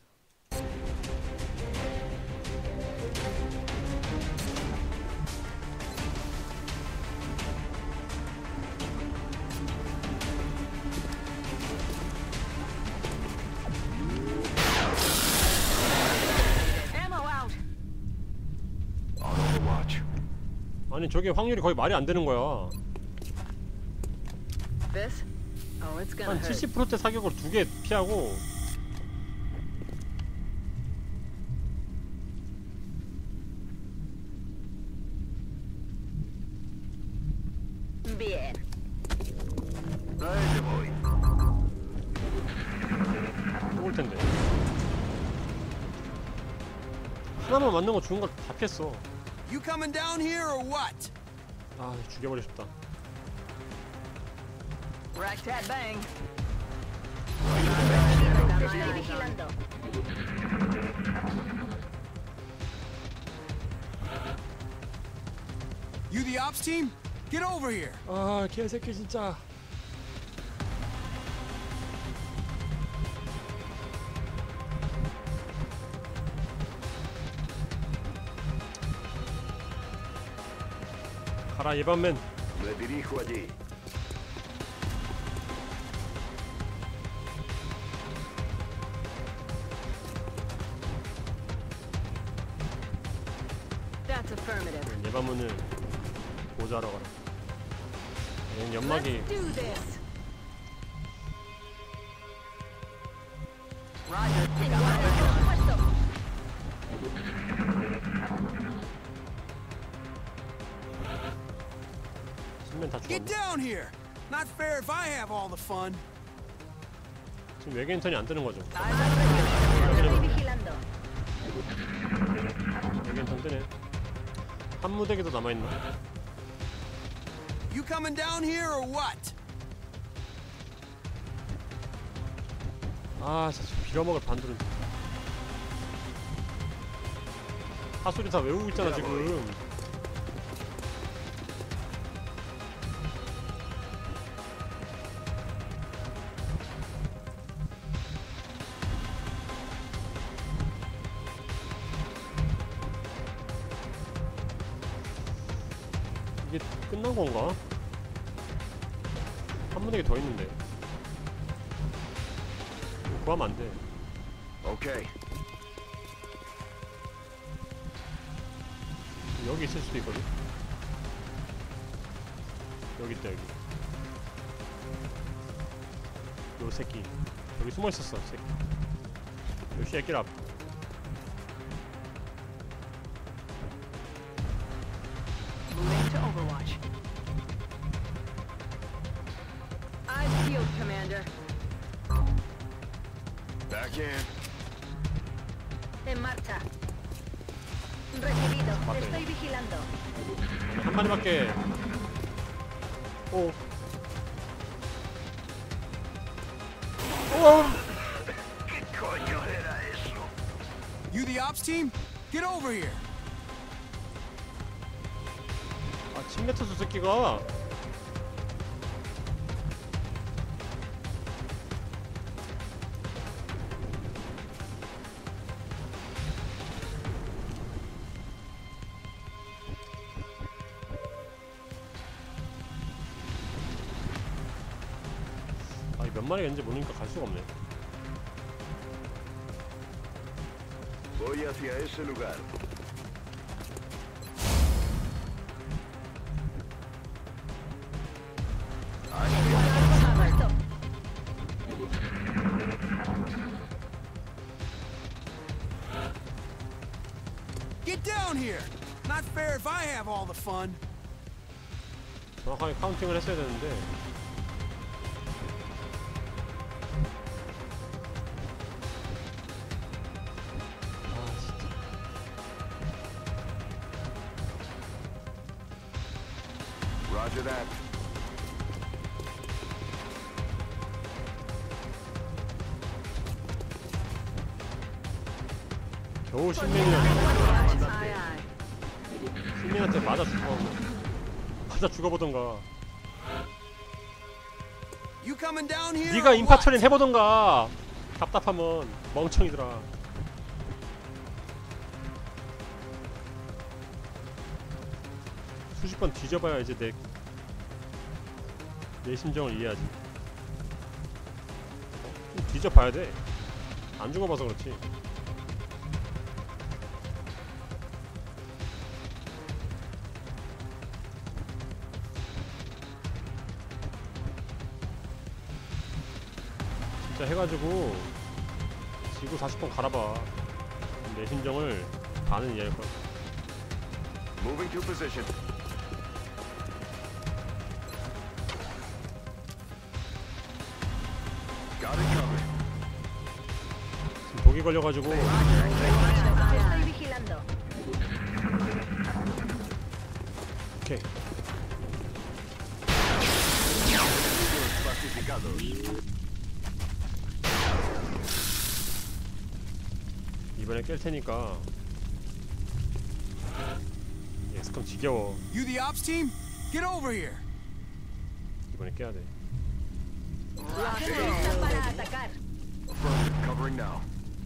Ammo out. On Overwatch. 아니 저게 확률이 거의 말이 안 되는 거야. This? Oh, it's gonna 한 hurt. 70%대 사격으로 2개 피하고 Bien. Ahí te voy. 또 올 텐데. 하나만 맞는 거 죽은 걸 다 깼어. You coming down here or what? 아, 죽여버리고 싶다. Ragtag bang. Estoy vigilando. You the ops team? Get over here. 아, 개새끼 진짜. 가라 예반맨. Me dirijo allí. That's affirmative. 예반문을 보좌하러 가라. 얘는 연막이 Let's do this. Roger. 신면 다 Get 죽었네. down here. Not fair if I have all the fun. 지금 외계 인턴이 안 뜨는 거죠. Estoy vigilando. 외계 인턴 뜨네. 한 무대기도 남아있나? You coming down here or what? 아 진짜 빌어먹을 반들은 하소리 다 외우고 있잖아 지금. 이게 끝난 건가? 한 무대기 더 있는데 이거 구하면 안 돼. Okay. 여기 있을 수도 있거든. 여기 있다 여기. 요 새끼 여기 숨어 있었어 새끼. 요 새끼라. Moving to Overwatch. Eyes peeled, Commander. Back in. En marcha. Recibido. Vale. Estoy vigilando. 한 마리밖에. 오. ¿Qué coño era eso? You the ops team? Get over here. 아 침뱉어서 새끼가. 아, 몇 마리가 있는지 모르니까 갈 수가 없네. Voy hacia ese lugar. Puesto. Get down here. Not fair if I have all the fun. 정확하게 카운팅을 했어야 되는데. 아 진짜. Roger that. 겨우 신민이한테 Aye, aye. 신민한테 맞아 죽어보던가. You coming down here? 네가 or 인파 what? 처리는 해보던가. 답답하면 멍청이들아. 수십 번 뒤져봐야 이제 내 심정을 이해하지. 좀 뒤져봐야 돼. 안 죽어봐서 그렇지. 진짜 해가지고 지구 40번 갈아봐. 내 심정을 반은 이해할걸. Moving to position. Got it covered. 지금 독이 걸려가지고 Estoy vigilando. 오케이. Clasificados. 이번에 깰 테니까. 엑스컴 지겨워. You the ops team? Get over here. 이번에 깨야 돼. Lista para atacar. Affirmative. Covering now.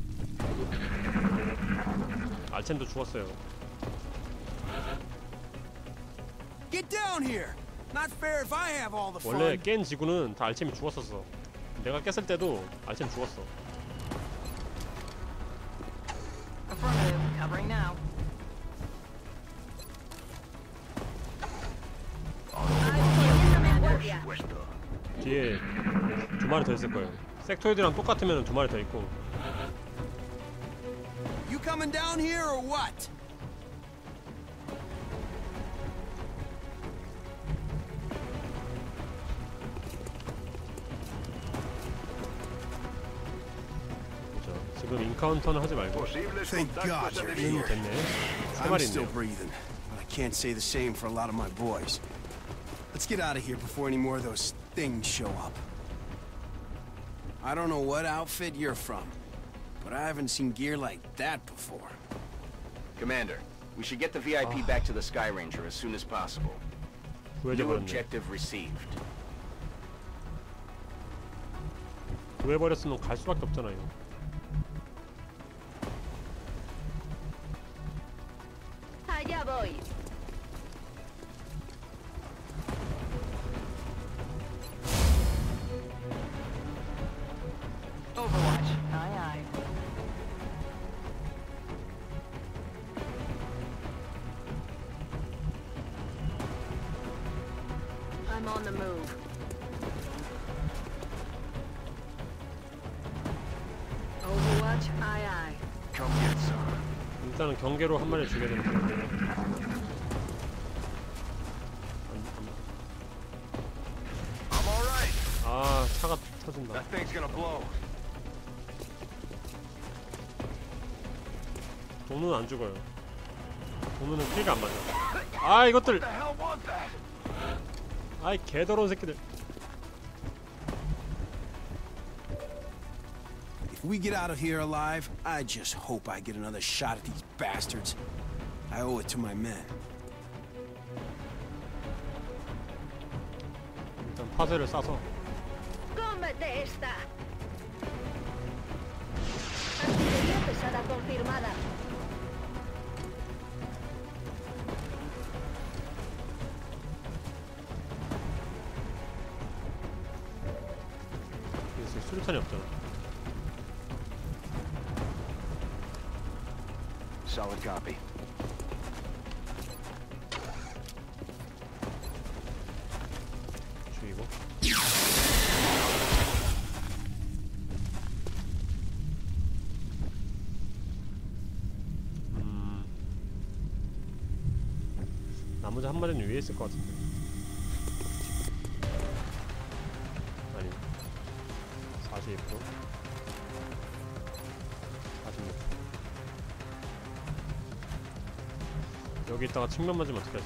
알첸도 죽었어요. Get down here. Not fair if I have all the 원래 fun. 깬 지구는 다 알챔이 죽었었어. 내가 깼을 때도 알챔 죽었어. Affirmative. Covering now. Puesto. 뒤에 두 마리 더 있을 거예요. 섹토이드랑 똑같으면 두 마리 더 있고. You coming down here or what? 그죠. 지금 인카운터는 하지 말고. Posibles Thank God contactos you're enemigos. here. 됐네. 세 I'm 마리 still 있네요. breathing, but I can't say the same for a lot of my boys. Let's get out of here before any more of those things show up. I don't know what outfit you're from, but I haven't seen gear like that before. Commander, we should get the VIP back to the Sky Ranger as soon as possible. 구해져 New 버렸네. objective received. 구해버렸으면 갈 수밖에 없잖아요. Allá voy. Overwatch. Aye, aye. I'm on the move. Overwatch. Aye, aye. Come get some. 일단은 경계로 한 마리 죽여야 되는 거예요. I'm all right. 아, 차가 터진다. That thing's gonna blow. 동루는 안 죽어요. 동루는 피가 안 맞아. 아, 이것들. The hell was that? 아이, 개더러운 새끼들. If we get out of here alive, I just hope I get another shot at these bastards. I owe it to my men. 일단 파쇄를 싸서. ¡Cómete esta! Artillería pesada confirmada. 그래서 수류탄이 없잖아. Solid copy. 죽이고. 나머지 한 마리는 위에 있을 것 같은데. 아니. 42%. 46%. 여기 있다가 측면 맞으면 어떡하지?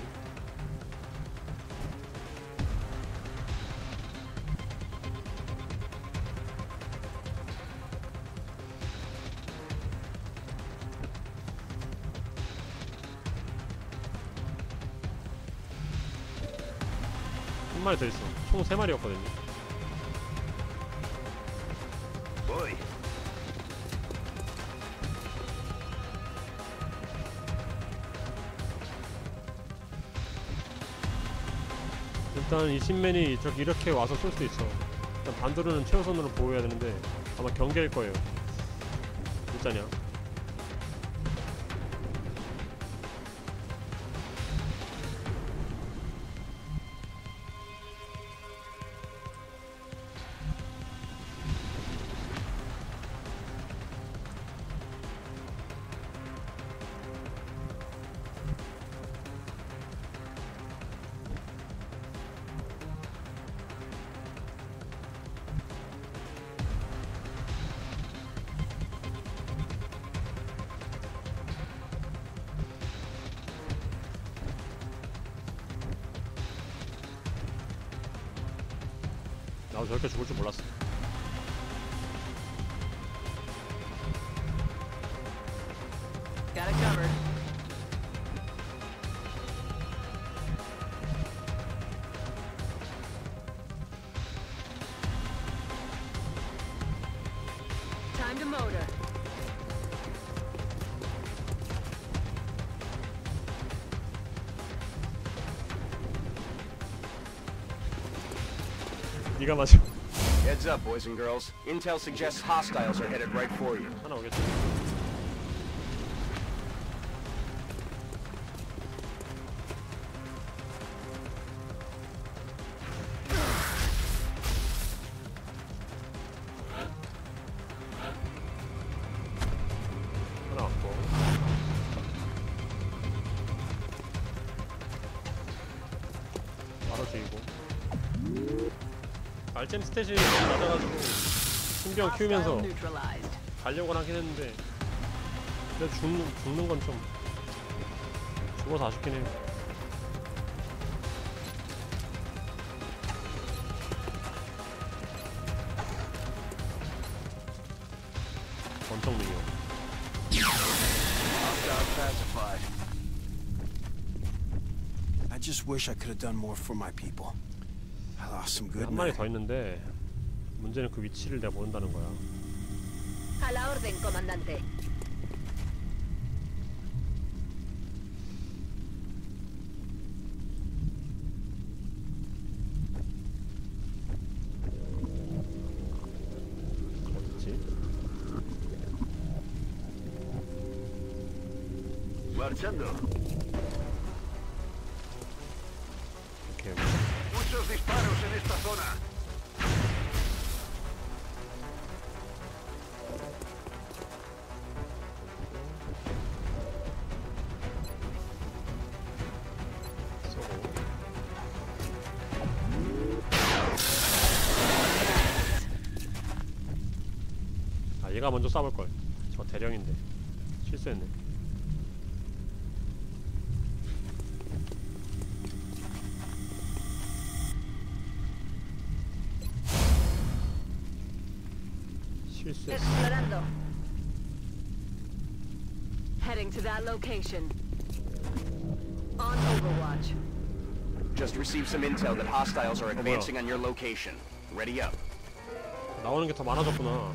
한 마리 더 있어. 총 3마리였거든요. Voy. 일단 이 신맨이 저기 이렇게 와서 쏠 수도 있어. 일단 반도로는 최우선으로 보호해야 되는데 아마 경계일 거예요. 진짜냐? 나도 저렇게 죽을 줄 몰랐어. Got it covered. Time to motor. 네가 맞아. Heads up, boys and girls. Intel suggests hostiles are headed right for you. 하나 오겠지. 하나 왔고. 바로 죽이고. 알잼 스탯이 너무 낮아가지고 신경 키우면서 Hostile neutralized. 가려고 하긴 했는데 그래도 죽는 건 좀 죽어서 아쉽긴 해. 권총 능력. Hostile pacified. I just wish I could have done more for my people. I lost some good 한 마리 men. 더 있는데 문제는 그 위치를 내가 모른다는 거야. A la orden, comandante. 어딨지? Marchando. 이렇게 Muchos disparos en esta zona. 쏘고. 아 얘가 먼저 쏴볼 걸. 저 대령인데 실수했네. 실수했어. Explorando. Heading to that location. On Overwatch. Just received some intel that hostiles are advancing on your location. Ready up. 나오는 게 더 많아졌구나.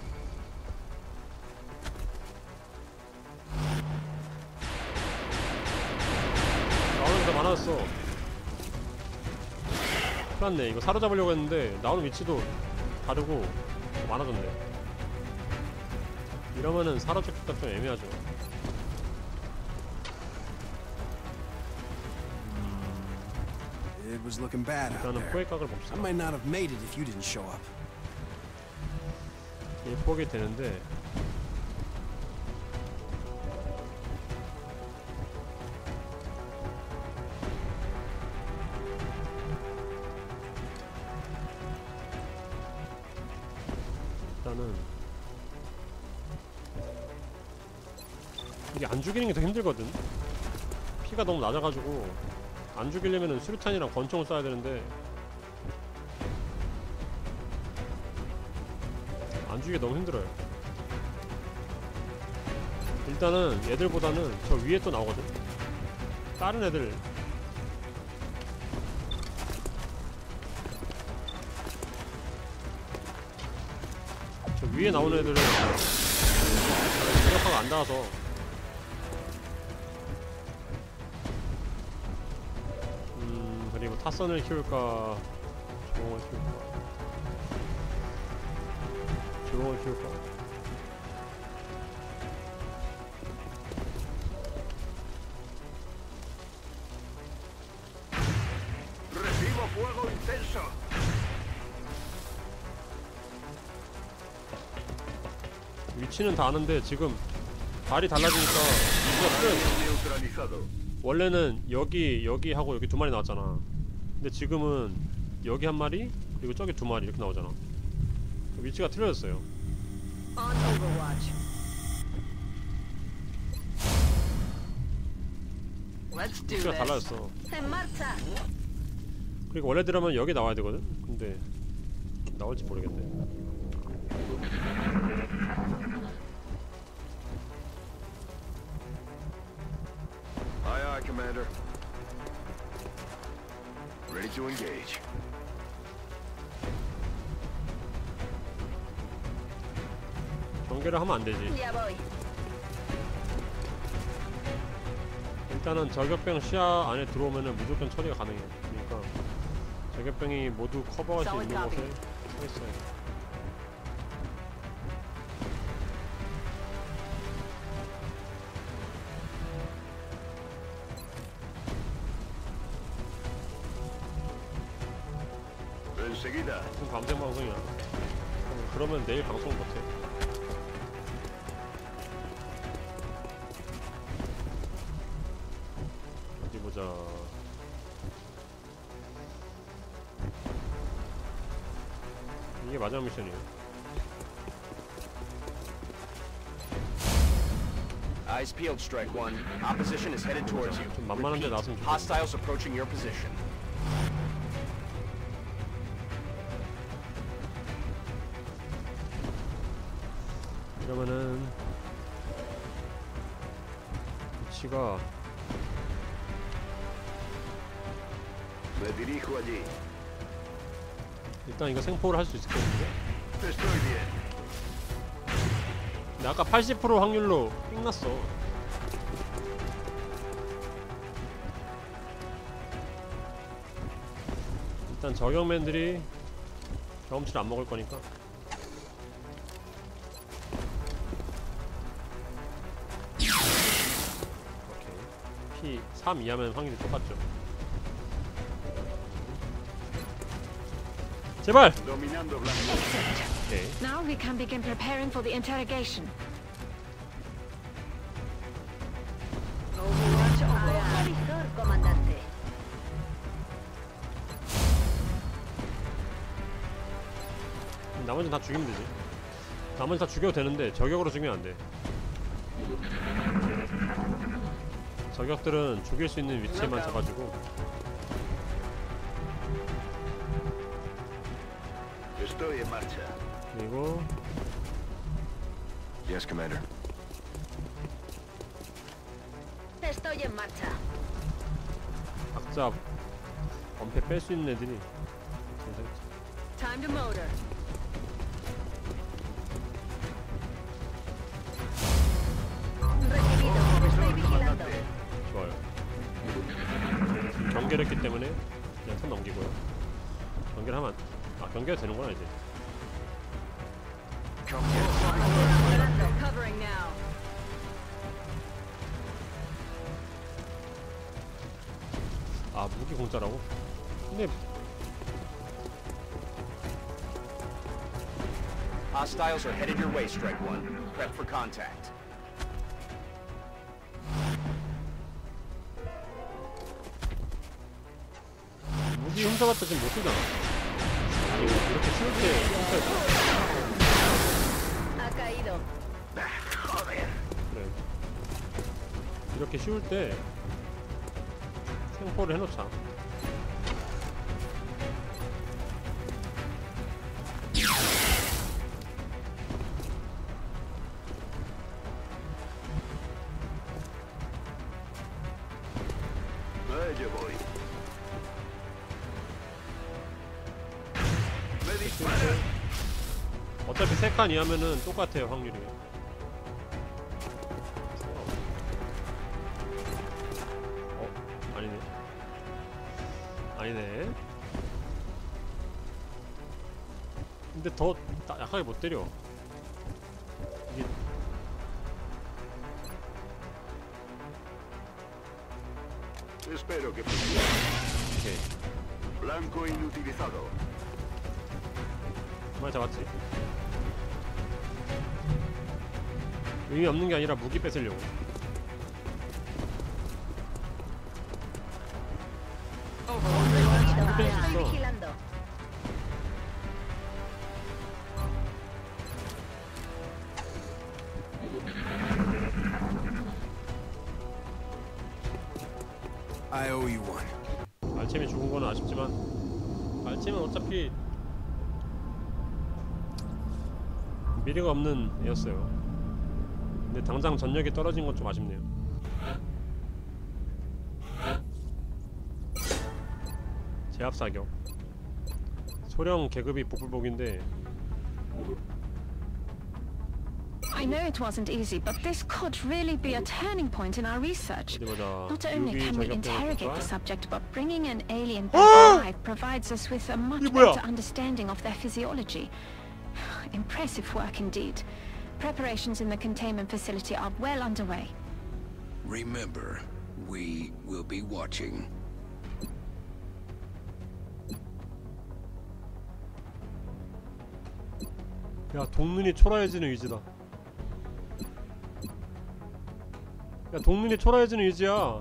나오는 게 더 많아졌어. 큰일 났네. 이거 사로잡으려고 했는데 나오는 위치도 다르고 더 많아졌네. 이러면은 사로잡기가 좀 애매하죠. It was looking bad out 일단은 there. 포획각을 봅시다. I might not have made it if you didn't show up. 이게 포획이 되는데 일단은 이게 안 죽이는 게 더 힘들거든. 피가 너무 낮아가지고 안 죽이려면은 수류탄이랑 권총을 쏴야 되는데 안 죽이기 너무 힘들어요. 일단은 얘들보다는 저 위에 또 나오거든. 다른 애들 저 위에 나오는 애들은 공격파가 안 닿아서 그리고 타선을 키울까 조공을 키울까 조공을 키울까 Recibo fuego intenso. 위치는 다 아는데 지금 발이 달라지니까 위치가 틀려졌어. Neutralizado. 원래는 여기 하고 여기 두 마리 나왔잖아. 근데 지금은 여기 한 마리 그리고 저기 두 마리 이렇게 나오잖아. 위치가 틀려졌어요. On Overwatch. Let's do 위치가 this. 달라졌어. En marcha. 그리고 원래대로면 여기 나와야 되거든. 근데 나올지 모르겠네. Aye, aye, Commander. Ready to engage. 경계를 하면 안 되지. Ya voy. 일단은 저격병 시야 안에 들어오면은 무조건 처리가 가능해. 그러니까 저격병이 모두 커버할 수 있는 곳에 서 있어야 돼. Enseguida. 지금 밤샘 방송이야. 그러면 내일 방송 못해. 어디 보자. 이게 마지막 미션이에요. Eyes peeled, Strike One. Opposition is headed towards you. 좀 만만한 데 나왔으면 좋겠네. Hostiles approaching your position. 이러면은 위치가 Me dirijo allí. 일단 이거 생포를 할 수 있겠는데? Estoy bien. 근데 아까 80% 확률로 삥났어. 일단 저격맨들이 경험치를 안 먹을 거니까. 오케이. P3 이하면 확률이 똑같죠. 제발! Dominando blanco. 오케이. Now we can begin preparing for the interrogation. Overwatch Visor, comandante. 나머지는 다 죽이면 되지. 나머지 다 죽여도 되는데 저격으로 죽이면 안 돼. 저격들은 죽일 수 있는 위치에만 잡아주고. Estoy en marcha. 그리고 Yes, Commander. Estoy en marcha. 각자 엄폐 뺄 수 있는 애들이 Time to motor. Recibido. Estoy vigilando. 좋아요. 지금 경계를 했기 때문에 그냥 턴 넘기고요. 경계를 하면 경계가 되는구나 이제. Covering now. 아 무기 공짜라고? 근데 Hostiles are headed your way, Strike One. Prep for contact. 무기 훔쳐봤자 지금 못 쓰잖아. 아니 이렇게 쉬울 때 훔쳐야지. Ha caído. 그래. 이렇게 쉬울 때 생포를 해놓자. A ello voy. Me disparan. 어차피 3칸 이하면은 똑같아요 확률이. 아니네. 아니네. 근데 더 약하게 못 때려. 이게 Espero que funcione. 오케이. Blanco inutilizado. 정말 잡았지. 의미 없는 게 아니라 무기 뺏으려고. 무기 뺏을 수 Estoy 있어. vigilando. I owe you one. 말챔이 죽은 거는 아쉽지만 말챔은 어차피 미래가 없는 애였어요. 근데 당장 전력이 떨어진 건 좀 아쉽네요. 제압 사격. 소령 계급이 복불복인데. I know it wasn't easy, but this could really be a turning point in our research. 어디 보자. Not only 유비 can we 저격병을 interrogate 볼까? the subject, but bringing an alien back alive provides us with a much 이게 뭐야? better understanding of their physiology. Impressive work indeed. Preparations in the containment facility are well underway. Remember, we will be watching. 야, 동눈이 초라해지는 의지다. 야, 동눈이 초라해지는 의지야.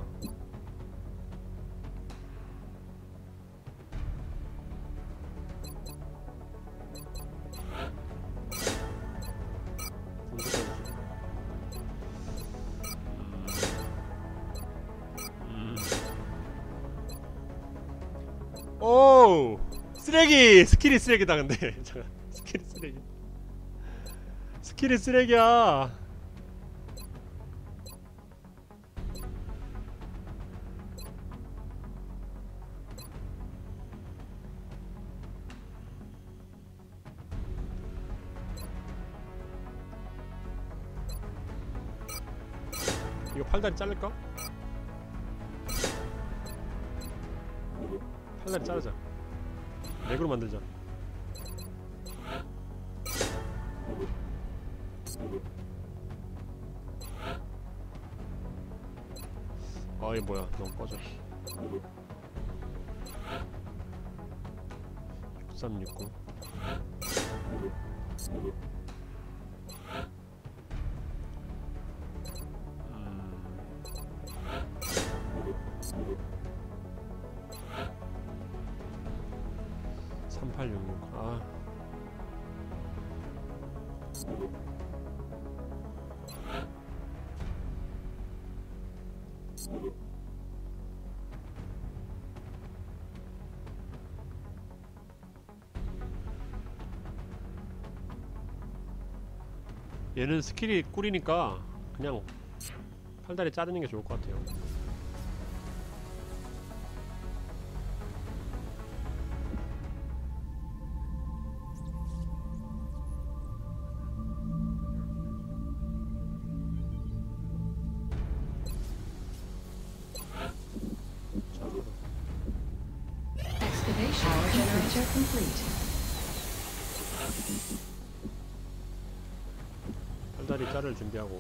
오! 쓰레기! 스킬이 쓰레기다 근데. 잠깐. 스킬이 쓰레기. 스킬이 쓰레기야. 이거 팔다리 자를까? 팔다리 자르자. 렉으로 만들자. 아이 뭐야, 너무 꺼져. 6369. 아. 얘는 스킬이 꿀이니까 그냥 팔다리 자르는 게 좋을 것 같아요. Excavation power generator complete. 팔다리 자를 준비하고.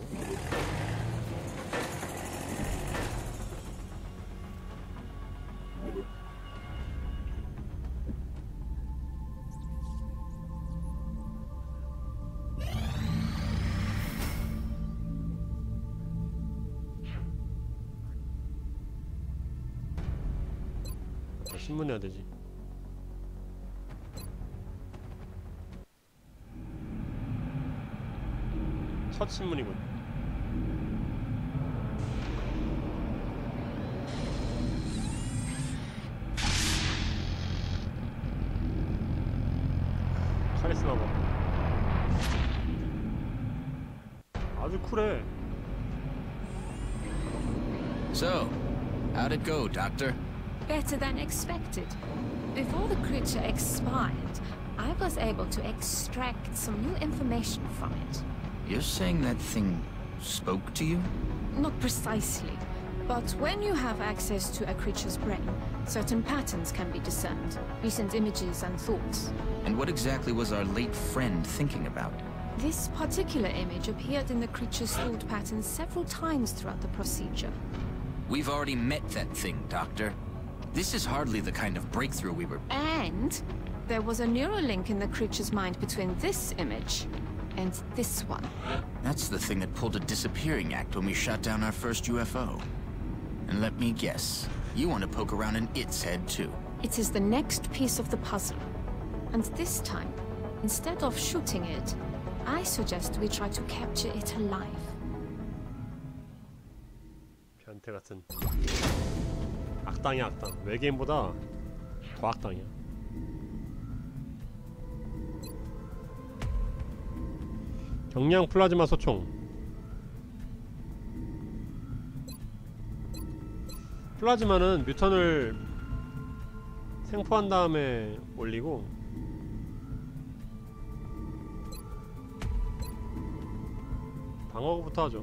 신문해야 되지. 첫 신문이군. 카리스마 봐. 아주 쿨해. So, how'd it go, Doctor? Better than expected. Before the creature expired, I was able to extract some new information from it. You're saying that thing spoke to you? Not precisely, but when you have access to a creature's brain, certain patterns can be discerned, recent images and thoughts. And what exactly was our late friend thinking about? This particular image appeared in the creature's thought patterns several times throughout the procedure. We've already met that thing, Doctor. This is hardly the kind of breakthrough we were... And there was a neural link in the creature's mind between this image and this one. That's the thing that pulled a disappearing act when we shot down our first UFO. And let me guess, you want to poke around in its head too. It is the next piece of the puzzle. And this time, instead of shooting it, I suggest we try to capture it alive. 변태 같은 악당이야, 악당. 외계인보다 더 악당이야. 경량 플라즈마 소총. 플라즈마는 뮤턴을 생포한 다음에 올리고, 방어구부터 하죠.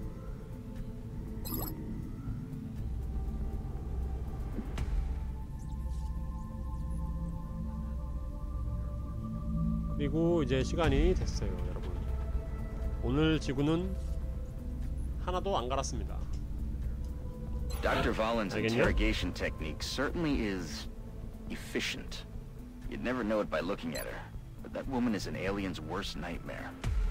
그리고 이제 시간이 됐어요, 여러분. 오늘 지구는 하나도 안 갈았습니다. Dr. Valen's 알겠냐? interrogation technique certainly is efficient. You'd never know it by looking at her, but that woman is an alien's worst nightmare.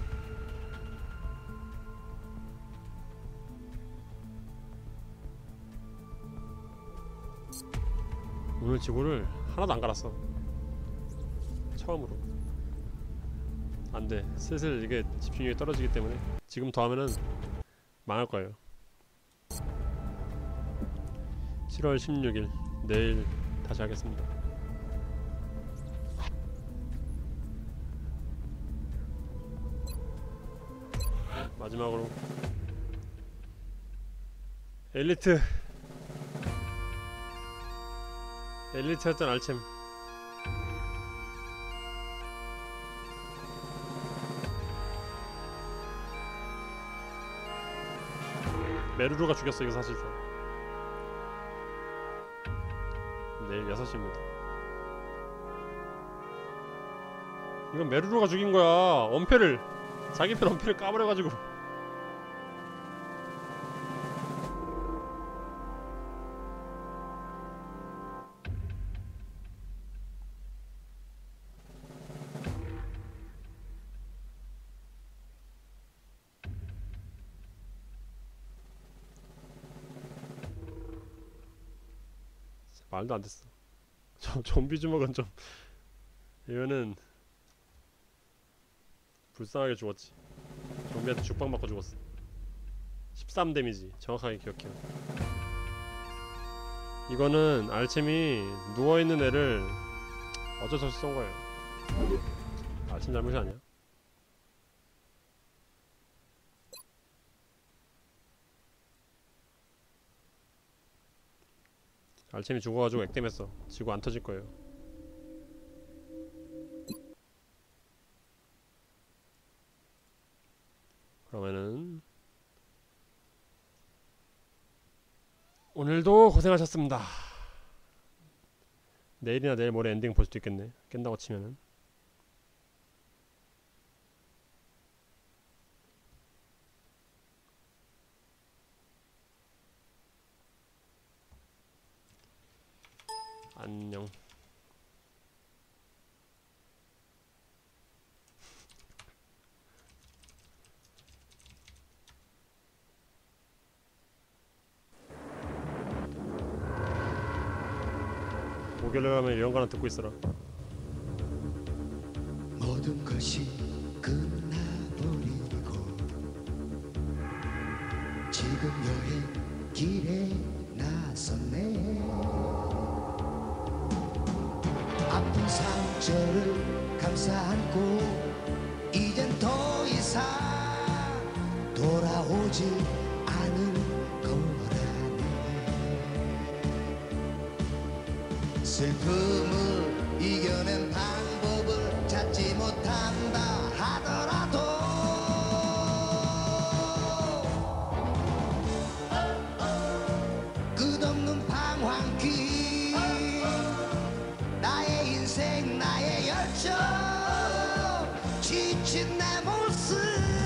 오늘 지구를 하나도 안 갈았어. 처음으로. 안돼. 슬슬 이게 집중력이 떨어지기 때문에 지금 더 하면은 망할 거예요. 7월 16일 내일 다시 하겠습니다. 마지막으로 엘리트였던 알챔. 메루루가 죽였어, 이거 사실상. 내일 6시입니다. 이건 메루루가 죽인 거야. 원패를, 자기 편 원패를 까버려가지고. 말도 안 됐어. 좀비 주먹은 좀, 이거는 불쌍하게 죽었지. 좀비한테 죽방 맞고 죽었어. 13 데미지 정확하게 기억해요. 이거는 알챔이 누워있는 애를 어쩔 수 없이 쏜 거예요. 알챔 잘못이 아니야. 알챔이 죽어가지고 액땜했어. 지구 안 터질 거예요. 그러면은 오늘도 고생하셨습니다. 내일이나 내일 모레 엔딩 볼 수도 있겠네. 깬다고 치면은. 안녕. 목요일에 가면 이런 거나 듣고 있어라. 모든 것이 끝나버리고 지금 여행 길에 나섰네. 아픈 상처를 감싸 안고 이젠 더 이상 돌아오지 않을 거라네. 슬픔을 이겨낸 방법을 찾지 못한다 하더라도 끝없는 방황기 나의 인생 나의 열정 지친 내 모습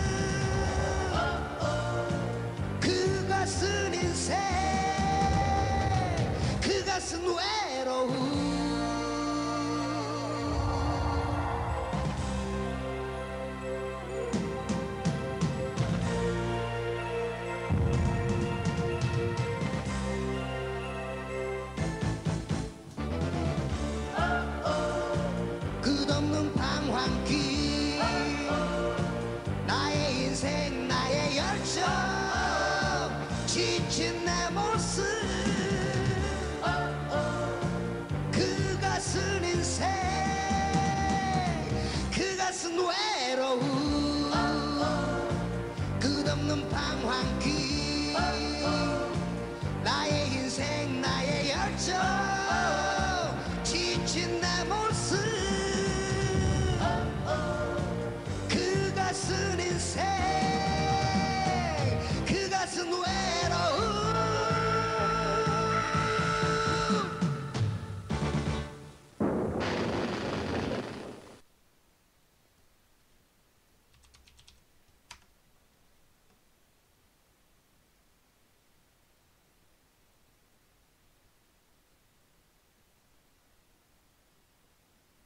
그것은 인생 그것은 외로움. 끝없는 방황기